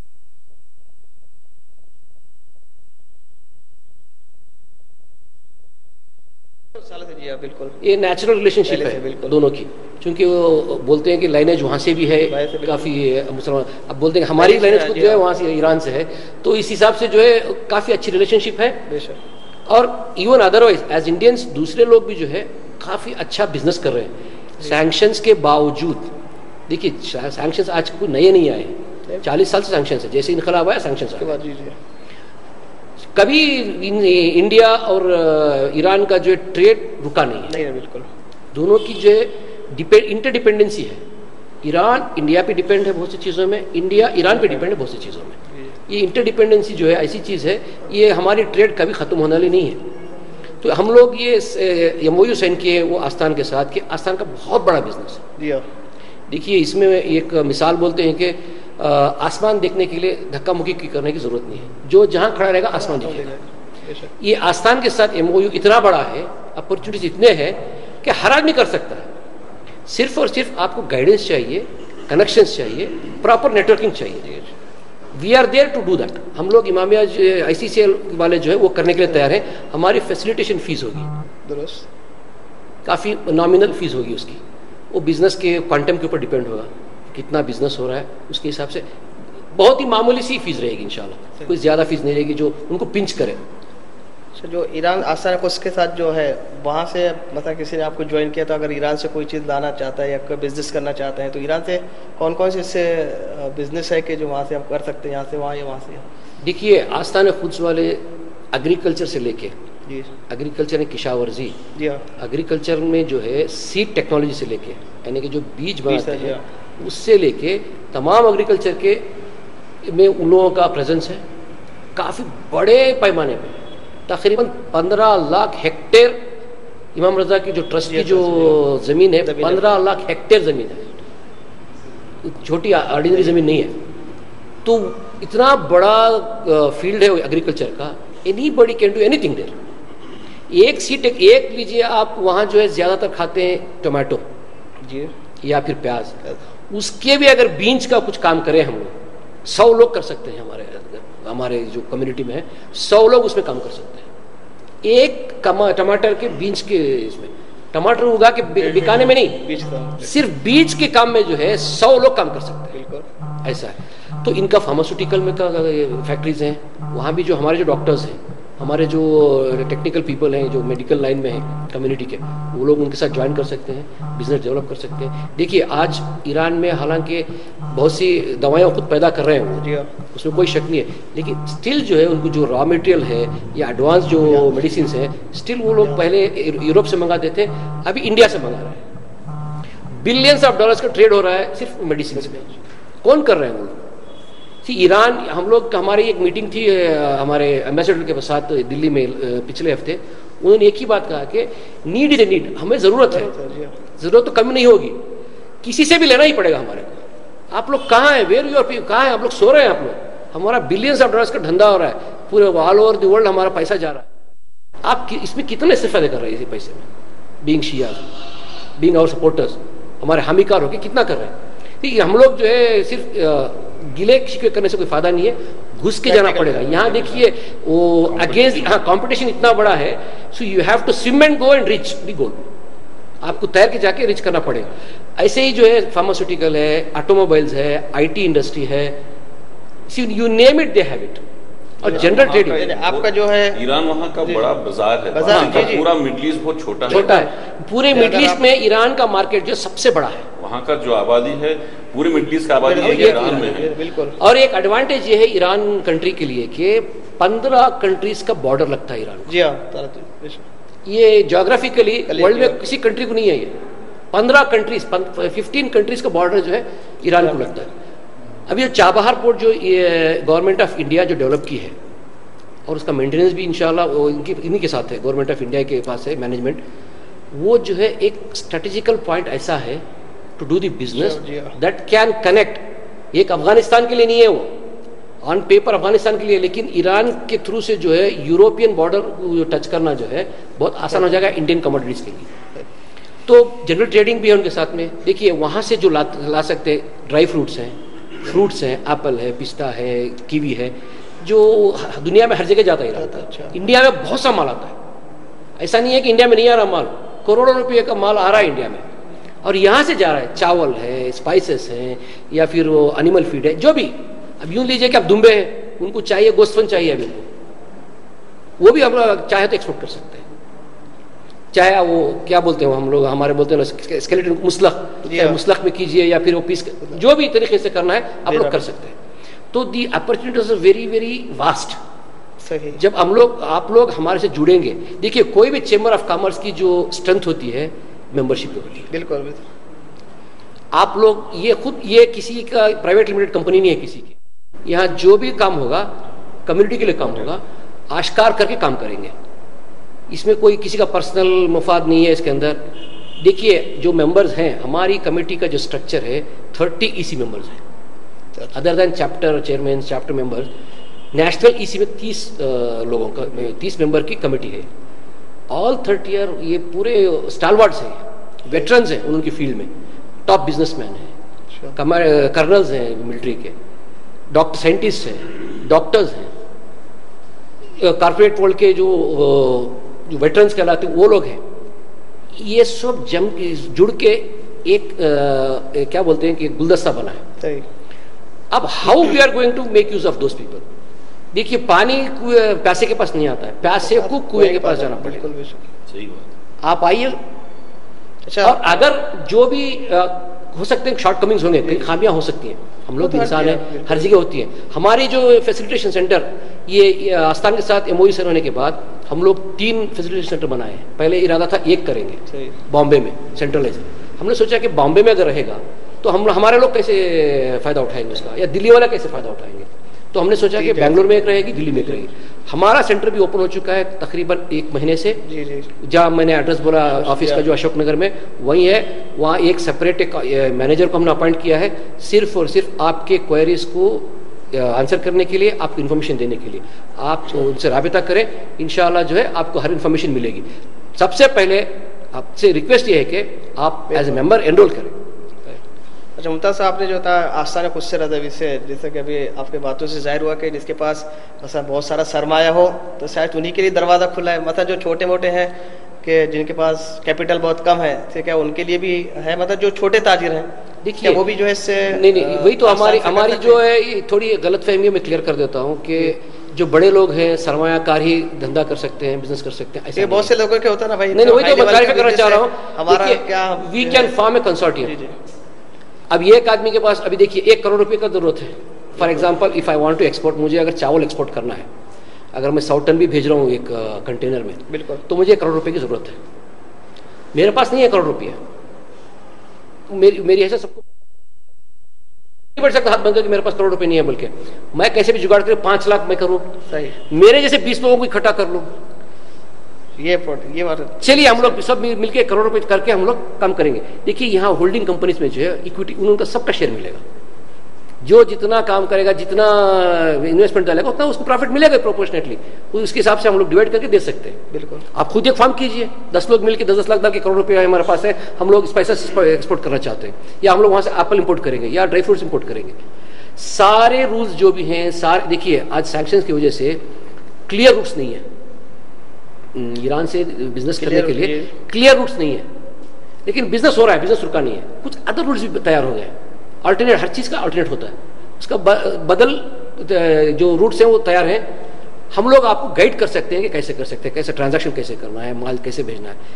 بالکل یہ نیچرل ریلیشن شپ ہے دونوں کی, چونکہ وہ بولتے ہیں کہ لائنیج وہاں سے بھی ہے کافی مسلمان, اب بولتے ہیں کہ ہماری لائنیج خود جو ہے وہاں سے ایران سے ہے, تو اس حساب سے جو ہے کافی اچھی ریلیشن شپ ہے. اور ایون ادروائز ایز انڈینس دوسرے لوگ بھی جو ہے کافی اچھا بزنس کر رہے ہیں سینکشنز کے باوجود. دیکھیے سینکشنز آج کوئی نئے نہیں آئے ہیں, چالیس سال سے سینکشنز ہے, جیسے انقلاب آیا سینکشنز آئے. کبھی انڈیا اور ایران کا جو ہے ٹریڈ رکا نہیں ہے, بالکل دونوں کی جو ہے انٹر ڈیپینڈنسی ہے. ایران انڈیا پہ ڈیپینڈ ہے بہت سی چیزوں میں, انڈیا ایران پہ ڈیپینڈ ہے بہت سی چیزوں میں. یہ انٹر ڈیپینڈنسی جو ہے ایسی چیز ہے, یہ ہماری ٹریڈ کبھی ختم ہونے والی نہیں ہے. تو ہم لوگ یہ ایم او یو سائن کیے وہ آستان کے ساتھ کہ آستان کا بہت بڑا بزنس ہے. دیکھیے اس میں ایک مثال بولتے ہیں کہ آسمان دیکھنے کے لیے دھکا مکی کرنے کی ضرورت نہیں ہے, جو جہاں کھڑا رہے گا آسمان دکھے گا. یہ آستان کے ساتھ ایم او یو اتنا بڑا ہے, اپرچونیٹیز اتنے ہیں کہ ہر آدمی کر سکتا ہے. صرف اور صرف آپ کو گائیڈنس چاہیے, کنیکشنز چاہیے, پراپر نیٹورکنگ چاہیے. We are there to do that. ہم لوگ امامیہ آئی سی سی ایل والے جو ہے وہ کرنے کے لیے تیار ہیں. ہماری فیسیلیٹیشن فیس ہوگی درست, کافی نامینل فیس ہوگی اس کی, وہ بزنس کے کوانٹم کے اوپر ڈیپینڈ ہوگا کتنا بزنس ہو رہا ہے, اس کے حساب سے بہت ہی معمولی سی فیس رہے گی انشاءاللہ, کوئی زیادہ فیس نہیں رہے گی جو ان کو پنچ کرے. جو ایران آستانہ کو اس کے ساتھ جو ہے وہاں سے مثلا کسی نے آپ کو جوائن کیا تو اگر ایران سے کوئی چیز لانا چاہتا ہے یا کوئی بزنس کرنا چاہتا ہے تو ایران سے کون کون سے اس سے بزنس ہے کہ جو وہاں سے آپ کر سکتے ہیں, یہاں سے وہاں یا وہاں سے؟ دیکھیے آستان خودس والے ایگریکلچر سے لے کے جی ایگریکلچر کشاورزی جی ہاں ایگریکلچر میں جو ہے سیڈ ٹیکنالوجی سے لے کے یعنی کہ جو بیج بناتے جی ہیں ہاں اس سے لے کے تمام ایگریکلچر کے میں ان لوگوں کا پریزنس ہے کافی بڑے پیمانے پہ. تقریباً پندرہ لاکھ ہیکٹیئر امام رضا کی جو ٹرسٹ کی جو زمین ہے پندرہ لاکھ ہیکٹیئر زمین ہے, چھوٹی آرڈینری زمین نہیں ہے. تو اتنا بڑا فیلڈ ہے ایگریکلچر کا, anybody can do anything there. ایک سیٹ ایک لیجیے آپ, وہاں جو ہے زیادہ تر کھاتے ہیں ٹومیٹو جی یا پھر پیاز, اس کے بھی اگر بیج کا کچھ کام کریں ہم لوگ, سو لوگ کر سکتے ہیں ہمارے ہمارے جو کمیونٹی میں ہے, سو لوگ اس میں کام کر سکتے ہیں. ایک ٹماٹر کے بیج کے اس میں ٹماٹر اگا کے بکانے میں نہیں, صرف بیج کے کام میں جو ہے سو لوگ کام کر سکتے ہیں, ایسا ہے. تو ان کا فارماسیوٹیکل میں فیکٹریز ہیں, وہاں بھی جو ہمارے جو ڈاکٹرز ہیں, ہمارے جو ٹیکنیکل پیپل ہیں جو میڈیکل لائن میں ہیں کمیونٹی کے, وہ لوگ ان کے ساتھ جوائن کر سکتے ہیں, بزنس ڈیولپ کر سکتے ہیں. دیکھیے آج ایران میں حالانکہ بہت سی دوائیں خود پیدا کر رہے ہیں, اس میں کوئی شک نہیں ہے, لیکن اسٹل جو ہے ان کو جو را مٹیریل ہے یا ایڈوانس جو میڈیسنس ہیں اسٹل وہ لوگ پہلے یوروپ سے منگاتے تھے, ابھی انڈیا سے منگا رہے ہیں. بلینس آف ڈالرز کا ٹریڈ ہو رہا ہے صرف میڈیسنس میں. کون کر رہے ہیں وہ لوگ؟ ایران, ہم لوگ ہماری ایک میٹنگ تھی ہمارے ایمبیسڈر کے ساتھ دلی میں پچھلے ہفتے, انہوں نے ایک ہی بات کہا کہ نیڈ از اے نیڈ, ہمیں ضرورت ہے, ضرورت تو کم نہیں ہوگی, کسی سے بھی لینا ہی پڑے گا ہمارے کو. آپ لوگ کہاں ہیں, ویئر یو آر, کہاں ہیں آپ لوگ, سو رہے ہیں آپ لوگ, ہمارا بلینس آف ڈالرز کا دھندا ہو رہا ہے, پورے آل اوور دی ورلڈ ہمارا پیسہ جا رہا ہے. آپ اس میں کتنے استفادے کر رہے ہیں اسی پیسے میں, being Shia, being our supporters, ہمارے حامی کار ہو کے کتنا کر رہے ہیں. ٹھیک ہے, ہم لوگ جو ہے صرف گلے شکوے کرنے سے کوئی فائدہ نہیں ہے, گھس کے جانا پڑے گا. یہاں دیکھیے وہ اگینسٹ, ہاں کمپٹیشن اتنا بڑا ہے, so you have to some and go and reach the goal, آپ کو تیر کے جا کے ریچ کرنا پڑے گا. ایسے ہی جو ہے فارماسیوٹیکل ہے, آٹو موبائلز ہے, آئی ٹی انڈسٹری ہے, you name it they have it. اور جنرل ٹریڈنگ آپ کا جو ہے ایران وہاں کا بڑا بازار ہے, پورا مڈل ایسٹ بہت چھوٹا چھوٹا ہے. پورے مڈل ایسٹ میں ایران کا مارکیٹ جو سب سے بڑا ہے, وہاں کا جو آبادی ہے پوری مڈل ایسٹ کا آبادی ایران میں ہے. بالکل. اور ایک ایڈوانٹیج یہ ہے ایران کنٹری کے لیے کہ پندرہ کنٹریز کا بارڈر لگتا ہے ایران. جی ہاں, یہ جغرافیکلی ورلڈ میں کسی کنٹری کو نہیں ہے, یہ پندرہ کنٹریز ففٹین کنٹریز کا بارڈر جو ہے ایران کو لگتا ہے. ابھی یہ چابہار پورٹ جو گورنمنٹ آف انڈیا جو ڈیولپ کی ہے, اور اس کا مینٹیننس بھی انشاءاللہ وہ ان کی انہی کے ساتھ ہے, گورنمنٹ آف انڈیا کے پاس ہے مینجمنٹ. وہ جو ہے ایک اسٹریٹجیکل پوائنٹ ایسا ہے to do the business that can connect. ایک افغانستان کے لیے نہیں ہے وہ, آن پیپر افغانستان کے لیے, لیکن ایران کے تھرو سے جو ہے یوروپین بارڈر ٹچ کرنا جو ہے بہت آسان ہو جائے گا انڈین کموڈیٹیز کے لیے. تو جنرل ٹریڈنگ بھی ہے ان کے ساتھ میں. دیکھیے وہاں سے جو لا سکتے ڈرائی فروٹس ہیں, فروٹس ہیں, ایپل ہے, پستا ہے, کیوی ہے, جو دنیا میں ہر جگہ جاتا ہے ایران. انڈیا میں بہت سا مال آتا ہے, ایسا نہیں ہے کہ انڈیا میں نہیں آ رہا مال, کروڑوں روپے کا مال آ رہا ہے انڈیا میں, اور یہاں سے جا رہا ہے. چاول ہے, اسپائسز ہیں, یا پھر وہ انیمل فیڈ ہے, جو بھی. اب یوں لیجیے کہ اب دمبے ہیں, ان کو چاہیے گوشت فن چاہیے ابھی ان کو, وہ بھی ہم لوگ چاہے تو ایکسپورٹ کر سکتے ہیں. چاہے وہ کیا بولتے ہیں ہم لوگ, ہمارے بولتے ہیں اسکیلیٹن مسلخ, مسلخ میں کیجیے یا پھر وہ پیس, جو بھی طریقے سے کرنا ہے آپ لوگ کر سکتے ہیں. تو the opportunities are very very vast. جب ہم لوگ آپ لوگ ہمارے سے جڑیں گے, دیکھیے کوئی بھی چیمبر آف کامرس کی جو اسٹرینتھ ہوتی ہے ممبرشپ پہ ہوتی ہے. بالکل. آپ لوگ یہ خود, یہ کسی کا پرائیویٹ لمیٹڈ کمپنی نہیں ہے کسی کی, یہاں جو بھی کام ہوگا کمیونٹی کے لیے کام ہوگا, آشکار کر کے کام کریں گے. اس میں کوئی کسی کا پرسنل مفاد نہیں ہے اس کے اندر. دیکھیے جو ممبرز ہیں ہماری کمیٹی کا جو اسٹرکچر ہے, تھرٹی ای سی ممبرز ہیں, other than chapter chairman, chapter members. National E C میں تیس لوگوں کا, تیس ممبر کی کمیٹی ہے. آل تھرٹی ایئر یہ پورے اسٹالورڈز ہیں, ویٹرنز ہیں ان کی فیلڈ میں, ٹاپ بزنس مین ہیں, کرنلز ہیں ملٹری کے, ڈاکٹر سائنٹسٹ ہیں, ڈاکٹرز ہیں, کارپوریٹ ورلڈ کے جو جو ویٹرنز کہلاتے ہیں وہ لوگ ہیں. یہ سب جم جڑ کے ایک کیا بولتے ہیں کہ گلدستہ بنا ہے. اب how we are going to make use of those people. دیکھیے پانی پیاسے کے پاس نہیں آتا ہے, پیاسے کو کنویں کے پاس جانا پڑے گا. آپ آئیے, اور اگر جو بھی ہو سکتے ہیں شارٹ کمنگز ہوں گے, کئی خامیاں ہو سکتی ہیں, ہم لوگ بھی انسان ہیں, ہر جگہ ہوتی ہیں. ہماری جو فیسیلیٹیشن سینٹر یہ آستان کے ساتھ ایم او یو سر ہونے کے بعد ہم لوگ تین فیسیلیٹیشن سینٹر بنائے ہیں. پہلے ارادہ تھا ایک کریں گے بامبے میں سینٹرلائز. ہم نے سوچا کہ بامبے میں اگر رہے گا تو ہم ہمارے لوگ کیسے فائدہ اٹھائیں گے اس کا, یا دلی والا کیسے فائدہ اٹھائیں گے. تو ہم نے سوچا کہ بنگلور میں ایک رہے گی, دلی میں ایک رہے گی. ہمارا سینٹر بھی اوپن ہو چکا ہے تقریباً ایک مہینے سے, جہاں میں نے ایڈریس بولا آفس کا جو اشوک نگر میں وہی ہے. وہاں ایک سپریٹ مینیجر کو ہم نے اپوائنٹ کیا ہے صرف اور صرف آپ کے کوئریز کو آنسر کرنے کے لیے, آپ کو انفارمیشن دینے کے لیے. آپ ان سے رابطہ کریں, انشاءاللہ جو ہے آپ کو ہر انفارمیشن ملے گی. سب سے پہلے آپ سے ریکویسٹ یہ ہے کہ آپ ایز اے ممبر انرول کریں. اچھا ممتاز صاحب نے جو تھا آستانہ قدس رضوی سے, جیسا کہ ابھی آپ کے باتوں سے ظاہر ہوا کہ جس کے پاس مثلا بہت سارا سرمایہ ہو تو شاید انہی کے لیے دروازہ کھلا ہے. مطلب جو چھوٹے موٹے ہیں کہ جن کے پاس کیپٹل بہت کم ہے, ٹھیک ہے, ان کے لیے بھی ہے. مطلب جو چھوٹے تاجر ہیں دیکھیے وہ بھی جو ہے اس سے نہیں نہیں وہی تو ہماری ہماری جو ہے تھوڑی غلط فہمی میں کلیئر کر دیتا ہوں کہ جو بڑے لوگ ہیں سرمایہ کار ہی دھندا کر سکتے ہیں, بزنس کر سکتے ہیں. ایسے بہت سے لوگوں کے ہوتا ہے نا بھائی. نہیں وہی تو میں کلیئر کرنا چاہ رہا ہوں. ہمارا کیا وی کین فارم اے کنسورٹیم. اب ایک آدمی کے پاس ابھی دیکھیے ایک کروڑ روپے کا ضرورت ہے. For example if I want to export, مجھے اگر چاول ایکسپورٹ کرنا ہے, اگر میں ساؤتھ ٹن بھی بھیج رہا ہوں ایک کنٹینر میں, بالکل, تو مجھے ایک کروڑ روپے کی ضرورت ہے. میرے پاس نہیں ہے کروڑ روپیہ, میری میری ایسا سب کو نہیں بڑھ سکتا ہاتھ بن کر کہ میرے پاس کروڑ روپے نہیں ہے, بلکہ میں کیسے بھی جگاڑ کر پانچ لاکھ میں کروں, صحیح, میرے جیسے بیس لوگوں کو اکٹھا کر لوں. یہ یہ بات چلیے ہم لوگ سب مل کے کروڑ روپے کر کے ہم لوگ کام کریں گے. دیکھیے یہاں ہولڈنگ کمپنیز میں جو ہے اکویٹی ان کا سب کا شیئر ملے گا. جو جتنا کام کرے گا, جتنا انویسٹمنٹ ڈالے گا, اتنا اس کو پروفٹ ملے گا پروپورشنیٹلی. اس کے حساب سے ہم لوگ ڈیوائڈ کر کے دے سکتے ہیں. بالکل, آپ خود ایک فارم کیجیے, دس لوگ مل کے دس دس لاکھ ڈال کے کروڑ روپے ہمارے پاس ہے, ہم لوگ اسپائسز ایکسپورٹ کرنا چاہتے ہیں, یا ہم لوگ وہاں سے ایپل امپورٹ کریں گے یا ڈرائی فروٹس امپورٹ کریں گے. سارے رولز جو بھی ہیں سارے دیکھیے آج سینکشنز کی وجہ سے کلیئر روٹس نہیں ہے. ایران سے بزنس کرنے کے لیے کلیئر روٹس نہیں ہے, لیکن بزنس ہو رہا ہے, بزنس رکا نہیں ہے. کچھ ادر روٹس بھی تیار ہو گئے, آلٹرنیٹ, ہر چیز کا آلٹرنیٹ ہوتا ہے, اس کا بدل جو روٹس ہیں وہ تیار ہیں. ہم لوگ آپ کو گائیڈ کر سکتے ہیں کہ کیسے کر سکتے ہیں, کیسے ٹرانزیکشن کیسے کرنا ہے, مال کیسے بھیجنا ہے.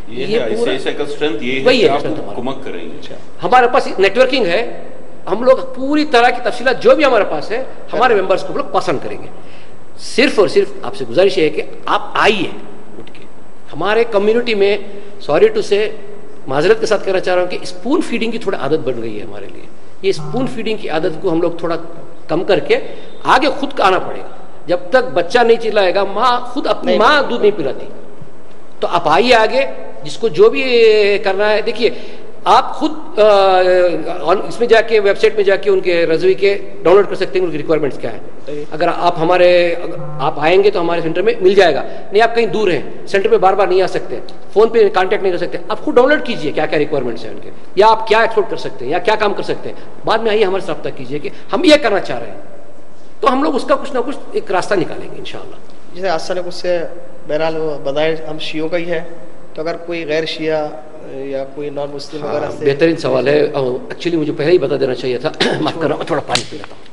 یہ وہی ہے ہمارے پاس نیٹورکنگ ہے. ہم لوگ پوری طرح کی تفصیلات جو بھی ہمارے پاس ہے ہمارے ممبرس کو ہم لوگ پسند کریں گے. صرف اور صرف آپ سے گزارش ہے کہ آپ آئیے اٹھ کے ہمارے کمیونٹی میں. سوری ٹو سے معذرت کے ساتھ کہنا چاہ رہا ہوں کہ اسپون فیڈنگ کی تھوڑی عادت بن گئی ہے ہمارے لیے. یہ اسپون فیڈنگ کی عادت کو ہم لوگ تھوڑا کم کر کے آگے خود کا آنا پڑے گا. جب تک بچہ نہیں چلائے گا, ماں خود اپنی ماں دودھ نہیں پلاتی, تو آپ آئیے آگے, جس کو جو بھی کرنا ہے. دیکھیے آپ خود اس میں جا کے ویب سائٹ میں جا کے ان کے رضوی کے ڈاؤن لوڈ کر سکتے ہیں ان کی ریکوائرمنٹس کیا ہے. اگر آپ ہمارے آپ آئیں گے تو ہمارے سینٹر میں مل جائے گا. نہیں آپ کہیں دور ہیں, سینٹر پہ بار بار نہیں آ سکتے, فون پہ کانٹیکٹ نہیں کر سکتے, آپ خود ڈاؤن لوڈ کیجیے کیا کیا ریکوائرمنٹس ہیں ان کے, یا آپ کیا ایکسپورٹ کر سکتے ہیں یا کیا کام کر سکتے ہیں. بعد میں آئیے ہمارے سے رابطہ کیجیے کہ ہم یہ کرنا چاہ رہے ہیں, تو ہم لوگ اس کا کچھ نہ کچھ ایک راستہ نکالیں گے انشاءاللہ. جیسے آستانہ قدس سے بہرحال وہ بظاہر ہم شیعوں کا ہی ہے, تو اگر کوئی غیر شیعہ یا کوئی نان مسلم وغیرہ سے. بہترین سوال ہے, ایکچولی مجھے پہلے ہی بتا دینا چاہیے تھا, معاف کر رہا ہوں, تھوڑا پانی پی لیتا ہوں.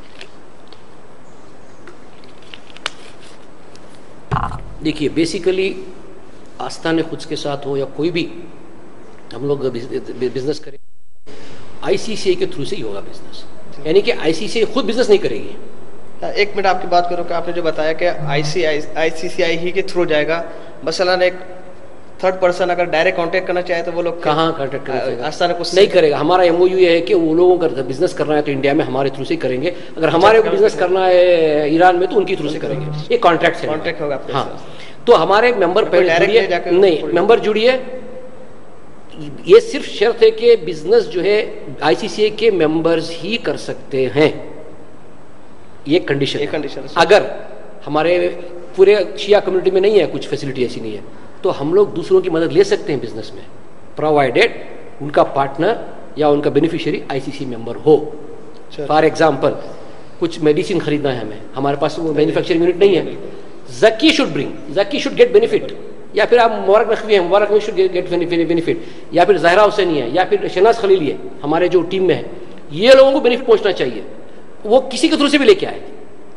دیکھیے بیسیکلی آستانہ قدس کے ساتھ ہو یا کوئی بھی ہم لوگ بزنس کریں, آئی سی سی آئی کے تھرو سے ہی ہوگا بزنس. یعنی کہ آئی سی سی آئی خود بزنس نہیں کرے گی. ایک منٹ آپ کی بات کرو کہ آپ نے جو بتایا کہ آئی سی آئی سی سی آئی ہی کے تھرو جائے گا. مثلاً ایک تھرڈ پرسن اگر ڈائریکٹ کانٹیکٹ کرنا چاہے تو وہ لوگ کہاں کانٹیکٹ کرنا آستانہ قدس نہیں کرے گا. ہمارا ایم او یو یہ ہے کہ وہ لوگوں کا بزنس کرنا ہے تو انڈیا میں ہمارے تھرو سے ہی کریں گے, اگر ہمارے کو بزنس کرنا ہے ایران میں تو ان کی تھرو سے کریں گے. یہ کانٹریکٹ ہے, کانٹریکٹ ہوگا. ہاں, تو ہمارے ممبر پہلے جڑیے, نہیں ممبر جڑیے. یہ صرف شرط ہے کہ بزنس جو ہے آئی سی سی آئی کے ممبرز ہی کر سکتے ہیں, یہ کنڈیشن ہے. اگر ہمارے پورے شیعہ کمیونٹی میں نہیں ہے, کچھ فیسلٹی ایسی نہیں ہے, تو ہم لوگ دوسروں کی مدد لے سکتے ہیں بزنس میں, پرووائڈیڈ ان کا پارٹنر یا ان کا beneficiary I C C member ہو. فار ایگزامپل کچھ میڈیسن خریدنا ہے ہمیں, ہمارے پاس وہ مینوفیکچرنگ یونٹ نہیں ہے, Zaki should bring, Zaki should get benefit. یا پھر آپ مبارک نقوی ہیں, Mubarak Naqvi should get benefit. یا پھر زہرا حسینی ہے, یا پھر شہناز خلیلی ہے ہمارے جو ٹیم میں ہے, یہ لوگوں کو بینیفٹ پہنچنا چاہیے. وہ کسی کے تھرو سے بھی لے کے آئے.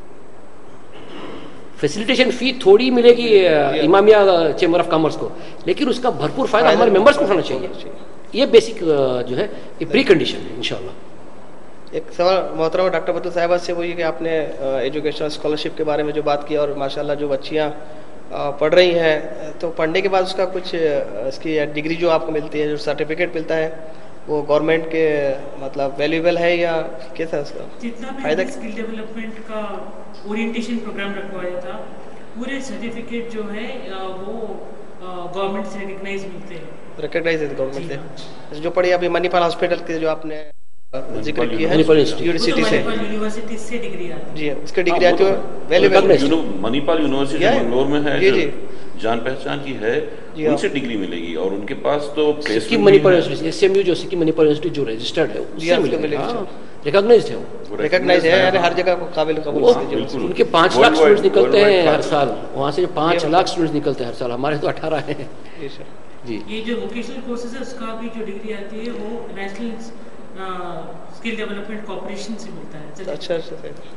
فیسیلیٹیشن فی تھوڑی ملے گی امامیہ چیمبر آف کامرس کو, لیکن اس کا بھرپور فائدہ ہمارے ممبرس کو اٹھانا چاہیے. یہ بیسک جو ہے یہ پری کنڈیشن ہے انشاءاللہ. ایک سوال محترم ڈاکٹر بطول صاحبہ سے وہ یہ کہ آپ نے ایجوکیشنل اسکالرشپ کے بارے میں جو بات کی اور ماشاءاللہ جو بچیاں پڑھ رہی ہیں تو پڑھنے کے بعد اس کا کچھ اس کی ڈگری جو آپ کو ملتی ہے جو سرٹیفکیٹ ملتا ہے وہ گورنمنٹ کے مطلب ویلیویبل ہے یا کیسا اس کا جتنا بھی فائدہ؟ اسکل ڈیولپمنٹ کا اورینٹیشن پروگرام رکھوایا تھا پورے سرٹیفکیٹ جو ہے وہ گورنمنٹ سے ریکگنائز ملتے ہیں. ریکگنائز ہے گورنمنٹ سے. جو پڑھی ابھی منی پال ہاسپٹل کے جو آپ نے ذکر کیا ہے یونیورسٹی سے یونیورسٹی سے ڈگری آتی ہے. جی اس کی ڈگری آتی ہے valuable. Manipal university Bangalore میں ہے جی جی جان پہچان کی ہے ان سے ڈگری ملے گی اور ان کے پاس تو Sikkim Manipal university S M U جو سکم منی پال یونیورسٹی جو رجسٹرڈ ہے اس سے ملے گا. ریکگنائزڈ ہے وہ ریکگنائز ہے یعنی ہر جگہ کو قابل قبول ہے. ان کے پانچ لاکھ اسٹوڈنٹس نکلتے ہیں ہر سال وہاں سے جو پانچ لاکھ اسٹوڈنٹس نکلتے ہیں ہر سال ہمارے تو اٹھارہ ہیں. جی یہ جو ووکیشنل کورسز ہے اس کا بھی جو ڈگری آتی ہے وہ نیشنل اسکل ڈیولپمنٹ کارپوریشن سے ملتا ہے. اچھا اچھا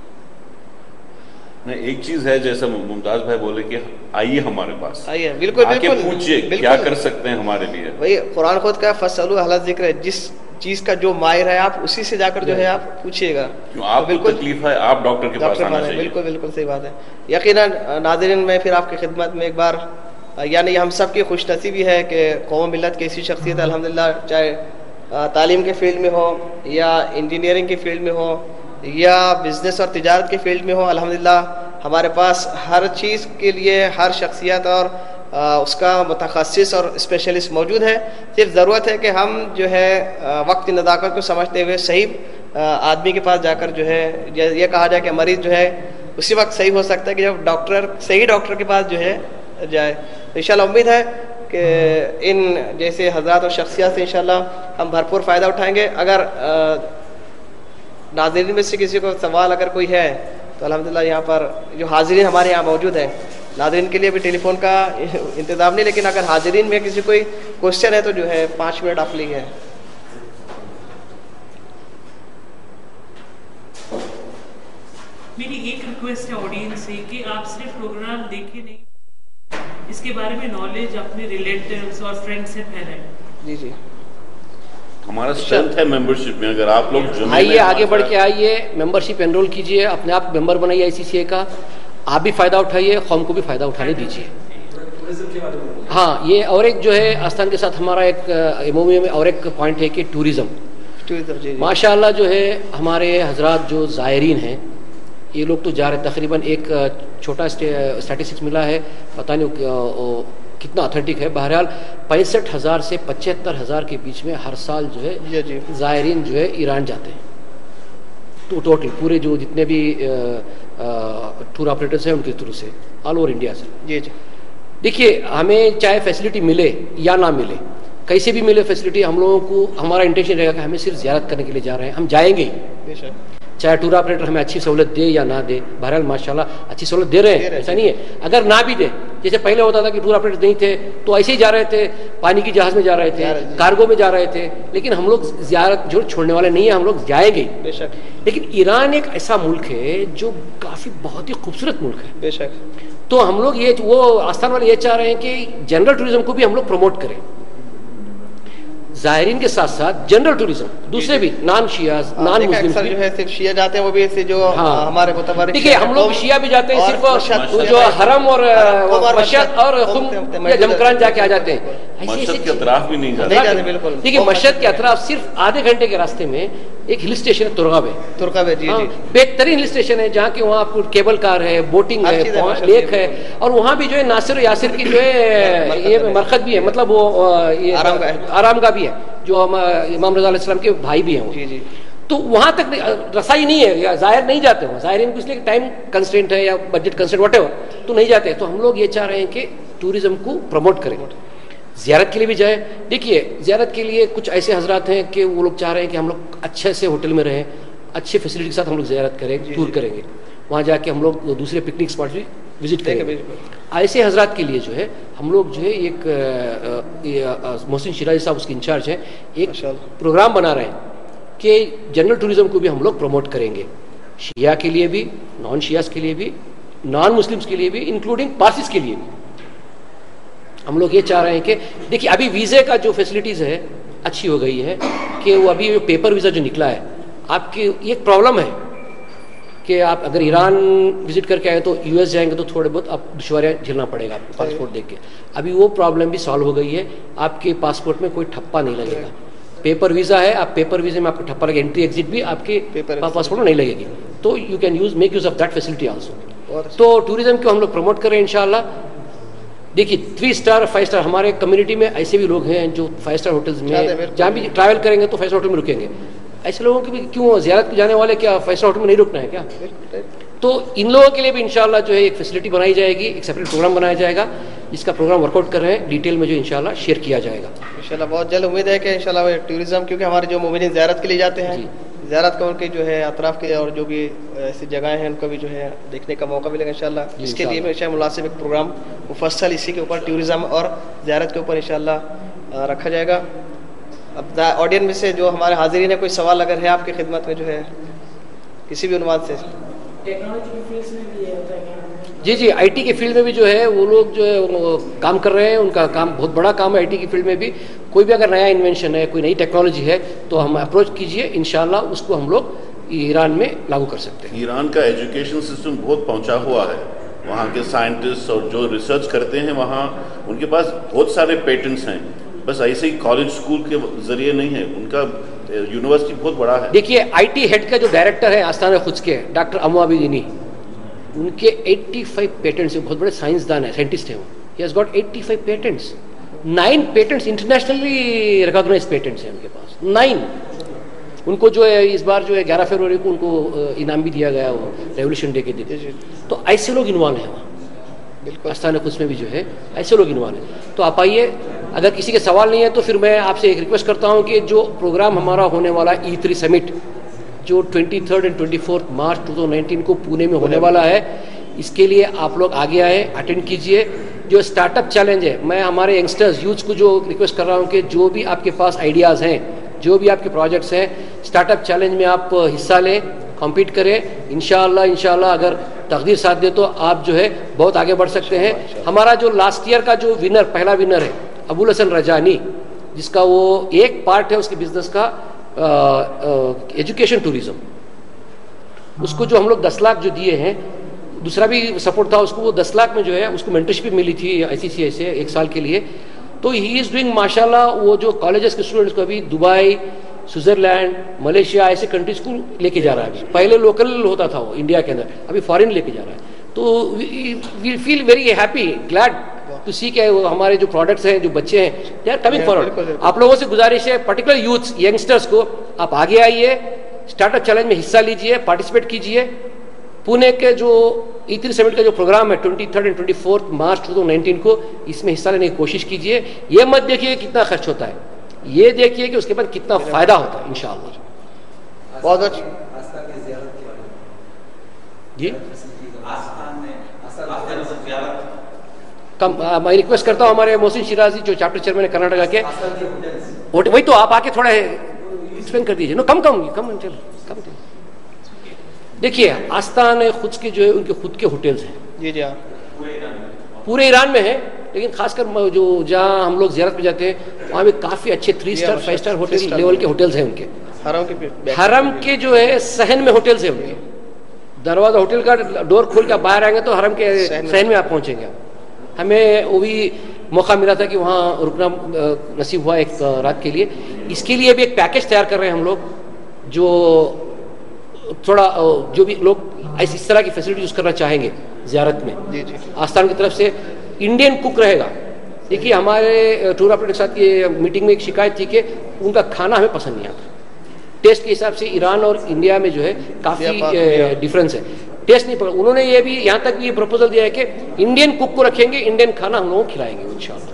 نہیں ایک چیز ہے جیسا ممتاز بھائی بولے کہ آئیے ہمارے پاس آئیے بالکل بالکل پوچھیے کیا کر سکتے ہیں ہمارے لیے. وہی قرآن خود کا فصلوا اہل ذکر ہے جس چیز کا جو ماہر ہے آپ اسی سے جا کر جو ہے آپ پوچھیے گا. آپ کو تکلیف ہے آپ ڈاکٹر کے پاس آنا چاہیے. بالکل بالکل صحیح بات ہے. یقیناً ناظرین میں پھر آپ کی خدمت میں ایک بار یعنی ہم سب کی خوش نصیبی ہے کہ قوم ملت کی ایسی شخصیت الحمدللہ چاہے تعلیم کے فیلڈ میں ہو یا انجینئرنگ کے فیلڈ میں ہو یا بزنس اور تجارت کے فیلڈ میں ہو الحمدللہ ہمارے پاس ہر چیز کے لیے ہر شخصیت اور اس کا متخصص اور اسپیشلسٹ موجود ہے. صرف ضرورت ہے کہ ہم جو ہے وقت نزاکت کو سمجھتے ہوئے صحیح آدمی کے پاس جا کر جو ہے یہ کہا جائے کہ مریض جو ہے اسی وقت صحیح ہو سکتا ہے کہ جب ڈاکٹر صحیح ڈاکٹر کے پاس جو ہے جائے. انشاءاللہ امید ہے کہ ان جیسے حضرات اور شخصیات سے انشاءاللہ ہم بھرپور فائدہ اٹھائیں گے. اگر ناظرین میں سے کسی کو سوال اگر کوئی ہے تو الحمدللہ یہاں پر جو حاضرین ہمارے یہاں موجود ہیں ناظرین کے لیے بھی ٹیلی فون کا انتظام نہیں لیکن اگر حاضرین میں کسی کوئی کوشچن ہے تو جو ہے پانچ منٹ آپ لیے. میری ایک ریکویسٹ ہے آڈینس سے کہ آپ صرف پروگرام دیکھیں نہیں اس کے بارے میں نالج اپنے ریلیٹیوز اور فرینڈ سے پھیلائیں. جی جی ہمارا اسٹرینتھ ہے ممبرشپ میں. اگر آپ لوگ آئیے آگے بڑھ کے آئیے ممبرشپ انرول کیجیے اپنے آپ ممبر بنائیے آئی سی سی اے کا. آپ بھی فائدہ اٹھائیے قوم کو بھی فائدہ اٹھانے دیجیے. ہاں یہ اور ایک جو ہے آستان کے ساتھ ہمارا ایک عمومی میں اور ایک پوائنٹ ہے کہ ٹوریزم. ماشاء اللہ جو ہے ہمارے حضرات جو زائرین ہیں یہ لوگ تو جا رہے تقریباً ایک چھوٹا اسٹیٹسٹکس ملا ہے پتہ نہیں کتنا اتھینٹک ہے. بہرحال پینسٹھ ہزار سے پچہتر ہزار کے بیچ میں ہر سال جو ہے زائرین جو ہے ایران جاتے ہیں. تو ٹوٹل پورے جو جتنے بھی ٹور آپریٹرس ہیں ان کے تھرو سے آل اوور انڈیا سے. جی جی دیکھیے ہمیں چاہے فیسلٹی ملے یا نہ ملے کیسے بھی ملے فیسلٹی ہم لوگوں کو ہمارا انٹینشن رہے گا کہ ہمیں صرف زیارت کرنے کے لیے جا رہے ہیں. ہم جائیں گے بے شک چاہے ٹور آپریٹر ہمیں اچھی سہولت دے یا نہ دے. بہرحال ماشاءاللہ اچھی سہولت دے رہے ہیں ایسا نہیں ہے. اگر نہ بھی دے جیسے پہلے ہوتا تھا کہ ٹور آپریٹر نہیں تھے تو ایسے ہی جا رہے تھے پانی کی جہاز میں جا رہے تھے کارگو میں جا رہے تھے لیکن ہم لوگ زیارت جو چھوڑنے والے نہیں ہیں ہم لوگ جائیں گے بے شک. لیکن ایران ایک ایسا ملک ہے جو کافی بہت ہی خوبصورت ملک ہے بے شک. تو ہم لوگ یہ وہ آستان والے یہ چاہ رہے ہیں کہ جنرل ٹوریزم کو بھی ہم لوگ پروموٹ کریں زائرین کے ساتھ ساتھ جنرل ٹوریزم دوسرے بھی نان شیعہ نان مسلم جو ہے صرف شیعہ جاتے ہیں وہ بھی ایسے جو ہمارے متبرک دیکھیے ہم لوگ شیعہ بھی جاتے ہیں صرف جو حرم اور مشہد اور خم یا جمکران جا کے آ جاتے ہیں. مشہد کے اطراف بھی نہیں جاتے بالکل. دیکھیے مشہد کے اطراف صرف آدھے گھنٹے کے راستے میں ایک ہل اسٹیشن ہے ترغب ہے. ترغب ہے جی جی بہترین ہل اسٹیشن ہے جہاں کہ وہاں آپ کو کیبل کار ہے بوٹنگ ہے لیک ہے اور وہاں بھی جو ہے ناصر و یاسر کی جو ہے یہ مرخد بھی ہے مطلب وہ آرام گاہ بھی ہے جو امام رضا علیہ السلام کے بھائی بھی ہیں جی جی. تو وہاں تک رسائی نہیں ہے یا ظاہر نہیں جاتے وہاں ظاہر ان کو اس لیے ٹائم کنسٹرینٹ ہے یا بجٹ کنسٹرینٹ واٹ ایور تو نہیں جاتے. تو ہم لوگ یہ چاہ رہے ہیں کہ ٹوریزم کو پروموٹ کریں زیارت کے لیے بھی جائیں. دیکھیے زیارت کے لیے کچھ ایسے حضرات ہیں کہ وہ لوگ چاہ رہے ہیں کہ ہم لوگ اچھے سے ہوٹل میں رہیں اچھے فیسلٹی کے ساتھ ہم لوگ زیارت کریں ٹور کریں گے وہاں جا کے ہم لوگ دوسرے پکنک اسپاٹس بھی وزٹ کریں گے. ایسے حضرات کے لیے جو ہے ہم لوگ جو ہے ایک محسن شیرازی صاحب اس کے انچارج ہیں ایک پروگرام بنا رہے ہیں کہ جنرل ٹوریزم کو بھی ہم لوگ پروموٹ کریں گے شیعہ کے لیے بھی نان شیعہ کے لیے بھی نان مسلمس کے لیے بھی انکلوڈنگ پارسیز کے لیے بھی. ہم لوگ یہ چاہ رہے ہیں کہ دیکھیے ابھی ویزے کا جو فیسلٹیز ہے اچھی ہو گئی ہے کہ وہ ابھی پیپر ویزا جو نکلا ہے آپ کی ایک پرابلم ہے کہ آپ اگر ایران وزٹ کر کے آئے تو یو ایس جائیں گے تو تھوڑے بہت آپ دشواریاں جھیلنا پڑے گا آپ کو پاسپورٹ دیکھ کے. ابھی وہ پرابلم بھی سالو ہو گئی ہے, آپ کے پاسپورٹ میں کوئی ٹھپا نہیں لگے گا. پیپر ویزا ہے, آپ پیپر ویزے میں آپ کو ٹھپا لگے, انٹری ایگزٹ بھی آپ کے پاسپورٹ میں نہیں لگے گی, تو you can use make use of that facility also. تو ٹوریزم کو ہم لوگ پروموٹ کر رہے ہیں انشاءاللہ. دیکھیے تھری اسٹار فائیو اسٹار ہمارے کمیونٹی میں ایسے بھی لوگ ہیں جو فائیو اسٹار ہوٹلز میں جہاں بھی ٹریول کریں گے تو فائیو اسٹار ہوٹل میں رکیں گے. ایسے لوگوں کی بھی کیوں زیارت کو جانے والے کیا فائیو اسٹار ہوٹل میں نہیں رکنا ہے کیا؟ تو ان لوگوں کے لیے بھی انشاءاللہ جو ہے ایک فیسلٹی بنائی جائے گی, ایک سیپریٹ پروگرام بنایا جائے گا جس کا پروگرام ورک آؤٹ کر رہے ہیں, ڈیٹیل میں جو انشاءاللہ شیئر کیا جائے گا انشاءاللہ. بہت جلد امید ہے کہ انشاءاللہ ٹورزم, کیونکہ ہمارے جو مومنین زیارت کے لیے جاتے ہیں, زیارت کا ان کے جو ہے اطراف کے اور جو بھی ایسی جگہیں ہیں ان کو بھی جو ہے دیکھنے کا موقع ملے گا انشاءاللہ. اس کے لیے بھی انشاءاللہ مناسب ایک پروگرام مفصل اسی کے اوپر ٹورزم اور زیارت کے اوپر انشاءاللہ رکھا جائے گا. اب آڈینس میں سے جو ہمارے حاضرین ہیں کوئی سوال اگر ہے آپ کی خدمت میں جو ہے کسی بھی عنوان سے. جی جی آئی ٹی کے فیلڈ میں بھی جو ہے وہ لوگ جو ہے وہ کام کر رہے ہیں, ان کا کام بہت بڑا کام ہے آئی ٹی کی فیلڈ میں بھی. کوئی بھی اگر نیا انوینشن ہے, کوئی نئی ٹیکنالوجی ہے تو ہم اپروچ کیجئے, انشاءاللہ اس کو ہم لوگ ایران میں لاگو کر سکتے ہیں. ایران کا ایجوکیشن سسٹم بہت پہنچا ہوا ہے, وہاں کے سائنٹسٹ اور جو ریسرچ کرتے ہیں وہاں ان کے پاس بہت سارے پیٹنٹس ہیں, بس ایسے ہی کالج اسکول کے ذریعے نہیں ہے, ان کا یونیورسٹی بہت بڑا ہے. دیکھیے آئی ٹی ہیڈ کا جو ڈائریکٹر ہے آستانہ خود کے ڈاکٹر امو عابدینی, ان کے ایٹی فائیو پیٹنٹس, بہت بڑے سائنسدان ہیں, سائنٹسٹ ہیں وہ. He has got eighty five patents, nine patents internationally recognise patents ہیں ان کے پاس, نائن. ان کو جو ہے اس بار جو ہے گیارہ فروری کو ان کو انعام بھی دیا گیا وہ ریولیوشن ڈے کے دن. تو ایسے لوگ انوالو ہیں وہاں بالکل آستانہ خود میں بھی جو ہے ایسے لوگ انوالو ہیں. تو آپ آئیے, اگر کسی کے سوال نہیں ہے تو پھر میں آپ سے ایک ریکویسٹ کرتا ہوں کہ جو پروگرام ہمارا ہونے والا ای تھری سمٹ جو twenty third and twenty fourth March two thousand nineteen کو پونے میں ہونے والا ہے, اس کے لیے آپ لوگ آگے آئے, اٹینڈ کیجئے. جو اسٹارٹ اپ چیلنج ہے, میں ہمارے ینگسٹرز یوتھ کو جو ریکویسٹ کر رہا ہوں کہ جو بھی آپ کے پاس آئیڈیاز ہیں, جو بھی آپ کے پروجیکٹس ہیں, اسٹارٹ اپ چیلنج میں آپ حصہ لیں, کمپیٹ کریں. انشاءاللہ انشاءاللہ اگر تقدیر ساتھ دے تو آپ جو ہے بہت آگے بڑھ سکتے ہیں. ہمارا جو لاسٹ ایئر کا جو ونر, پہلا ونر ہے ابو الحسن رجانی, جس کا وہ ایک پارٹ ہے اس کے بزنس کا ایجوکیشن ٹوریزم, اس کو جو ہم لوگ دس لاکھ جو دیے ہیں, دوسرا بھی سپورٹ تھا اس کو, وہ دس لاکھ میں جو ہے اس کو مینٹرشپ بھی ملی تھی آئی سی سی آئی سے ایک سال کے لیے. تو ہی از ڈوئنگ ماشاء اللہ, وہ جو کالجز کے اسٹوڈنٹس کو ابھی دبئی, سوئٹزرلینڈ, ملیشیا ایسے کنٹریز کو لے کے جا رہا ہے. پہلے لوکل ہوتا تھا وہ انڈیا کے اندر, ابھی فارن لے کے جا رہا ہے. تو we feel very happy, glad to see کہ ہمارے جو پروڈکٹس ہیں, جو بچے ہیں, دے آر کمنگ فارورڈ. آپ لوگوں سے گزارش ہے, پرٹیکولر یوتھس, ینگسٹرس کو, آپ آگے آئیے, اسٹارٹ اپ چیلنج میں حصہ لیجئے, پارٹیسپیٹ کیجئے. پونے کے جو ای تھری سمٹ کا جو پروگرام ہے twenty third and twenty fourth March two thousand nineteen کو, اس میں حصہ لینے کی کوشش کیجئے. یہ مت دیکھیے کتنا خرچ ہوتا ہے, یہ دیکھیے کہ اس کے بعد کتنا فائدہ ہوتا ہے انشاءاللہ. بہت اچھا. جی میں ریکویسٹ کرتا ہوں ہمارے محسن شیرازی جو چیپٹر چیئرمین ہے کرناٹکا کے, وہی تو آپ آ کے تھوڑا ایکسپلین کر دیجیے. نو کم کم کم کم دیکھیے آستان خود کے جو ہے ان کے خود کے ہوٹلز ہیں, جی جی پورے ایران میں ہیں, لیکن خاص کر جو جہاں ہم لوگ زیارت پہ جاتے ہیں وہاں بھی کافی اچھے three star five star hotel level کے ہوٹلز ہیں ان کے. حرم کے جو ہے صحن میں ہوٹلز ہیں ان کے, دروازہ ہوٹل کا ڈور کھول کے باہر آئیں گے تو حرم کے صحن میں آپ پہنچیں گے. ہمیں وہ بھی موقع ملا تھا کہ وہاں رکنا نصیب ہوا ایک رات کے لیے. اس کے لیے بھی ایک پیکیج تیار کر رہے ہیں ہم لوگ, جو تھوڑا جو بھی لوگ ایسی اس طرح کی فیسلٹی یوز کرنا چاہیں گے زیارت میں, آستان کی طرف سے انڈین کک رہے گا. دیکھیے ہمارے ٹور آپریٹر کے ساتھ یہ میٹنگ میں ایک شکایت تھی کہ ان کا کھانا ہمیں پسند نہیں آتا. ٹیسٹ کے حساب سے ایران اور انڈیا میں جو ہے کافی ڈفرینس ہے, ٹیسٹ نہیں پڑا. انہوں نے یہ بھی یہاں تک بھی یہ پروپوزل دیا ہے کہ انڈین کک کو رکھیں گے, انڈین کھانا ہم لوگوں کو کھلائیں گے انشاءاللہ.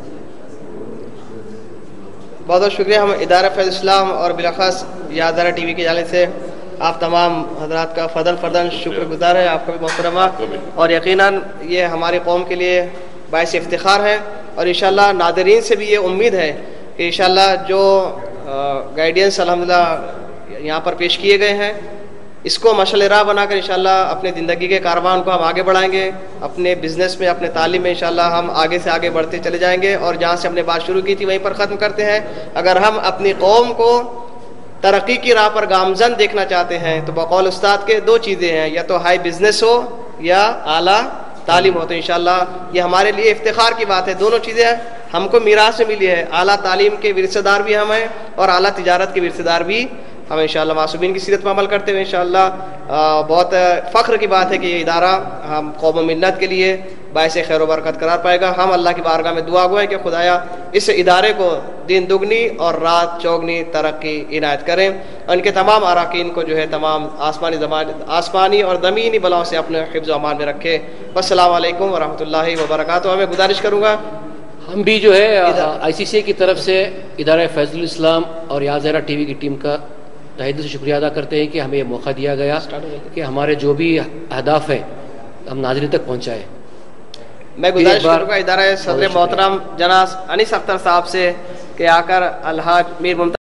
بہت بہت شکریہ. ہم ادارہ فیض اسلام اور بالاخص یادارہ ٹی وی کی جانب سے آپ تمام حضرات کا فضل فردن شکر گزار ہے, آپ کا بھی محترمہ, اور یقیناً یہ ہماری قوم کے لیے باعث افتخار ہے. اور انشاءاللہ ناظرین سے بھی یہ امید ہے کہ انشاءاللہ جو گائیڈنس الحمدللہ یہاں پر پیش کیے گئے ہیں, اس کو مشعل راہ بنا کر انشاءاللہ اپنے زندگی کے کاروان کو ہم آگے بڑھائیں گے، اپنے بزنس میں، اپنے تعلیم میں انشاءاللہ ہم آگے سے آگے بڑھتے چلے جائیں گے، اور جہاں سے ہم نے بات شروع کی تھی وہیں پر ختم کرتے ہیں۔ اگر ہم اپنی قوم کو ترقی کی راہ پر گامزن دیکھنا چاہتے ہیں تو بقول استاد کے دو چیزیں ہیں، یا تو ہائی بزنس ہو یا اعلیٰ تعلیم ہو۔ تو انشاءاللہ یہ ہمارے لیے افتخار کی بات ہے، دونوں چیزیں ہم کو میراث میں ملی ہے، اعلیٰ تعلیم کے ورثہ دار بھی ہم ہیں اور اعلیٰ تجارت کے ورثہ دار بھی ہم انشاءاللہ معصومین کی سیرت پر عمل کرتے ہوئے انشاءاللہ بہت فخر کی بات ہے کہ یہ ادارہ ہم قوم و ملت کے لیے باعث خیر و برکت قرار پائے گا۔ ہم اللہ کی بارگاہ میں دعا گو ہیں کہ خدایا اس ادارے کو دن دگنی اور رات چوگنی ترقی عنایت کریں، ان کے تمام اراکین کو جو ہے تمام آسمانی زمان آسمانی اور زمینی بلاؤں سے اپنے حفظ و امان میں رکھے۔ السلام علیکم ورحمۃ اللہ وبرکاتہ۔ میں گزارش کروں گا ہم بھی جو ہے آئی سی سی کی طرف سے ادارہ فیض الاسلام اور یا زہرا ٹی وی کی ٹیم کا تہہ دل سے شکریہ ادا کرتے ہیں کہ ہمیں یہ موقع دیا گیا کہ ہمارے جو بھی اہداف ہیں ہم ناظرین تک پہنچائیں۔ میں گزارش کروں گا ادارہ صدر محترم جناب انیس اختر صاحب سے کہ آ کر الحاج میر ممتاز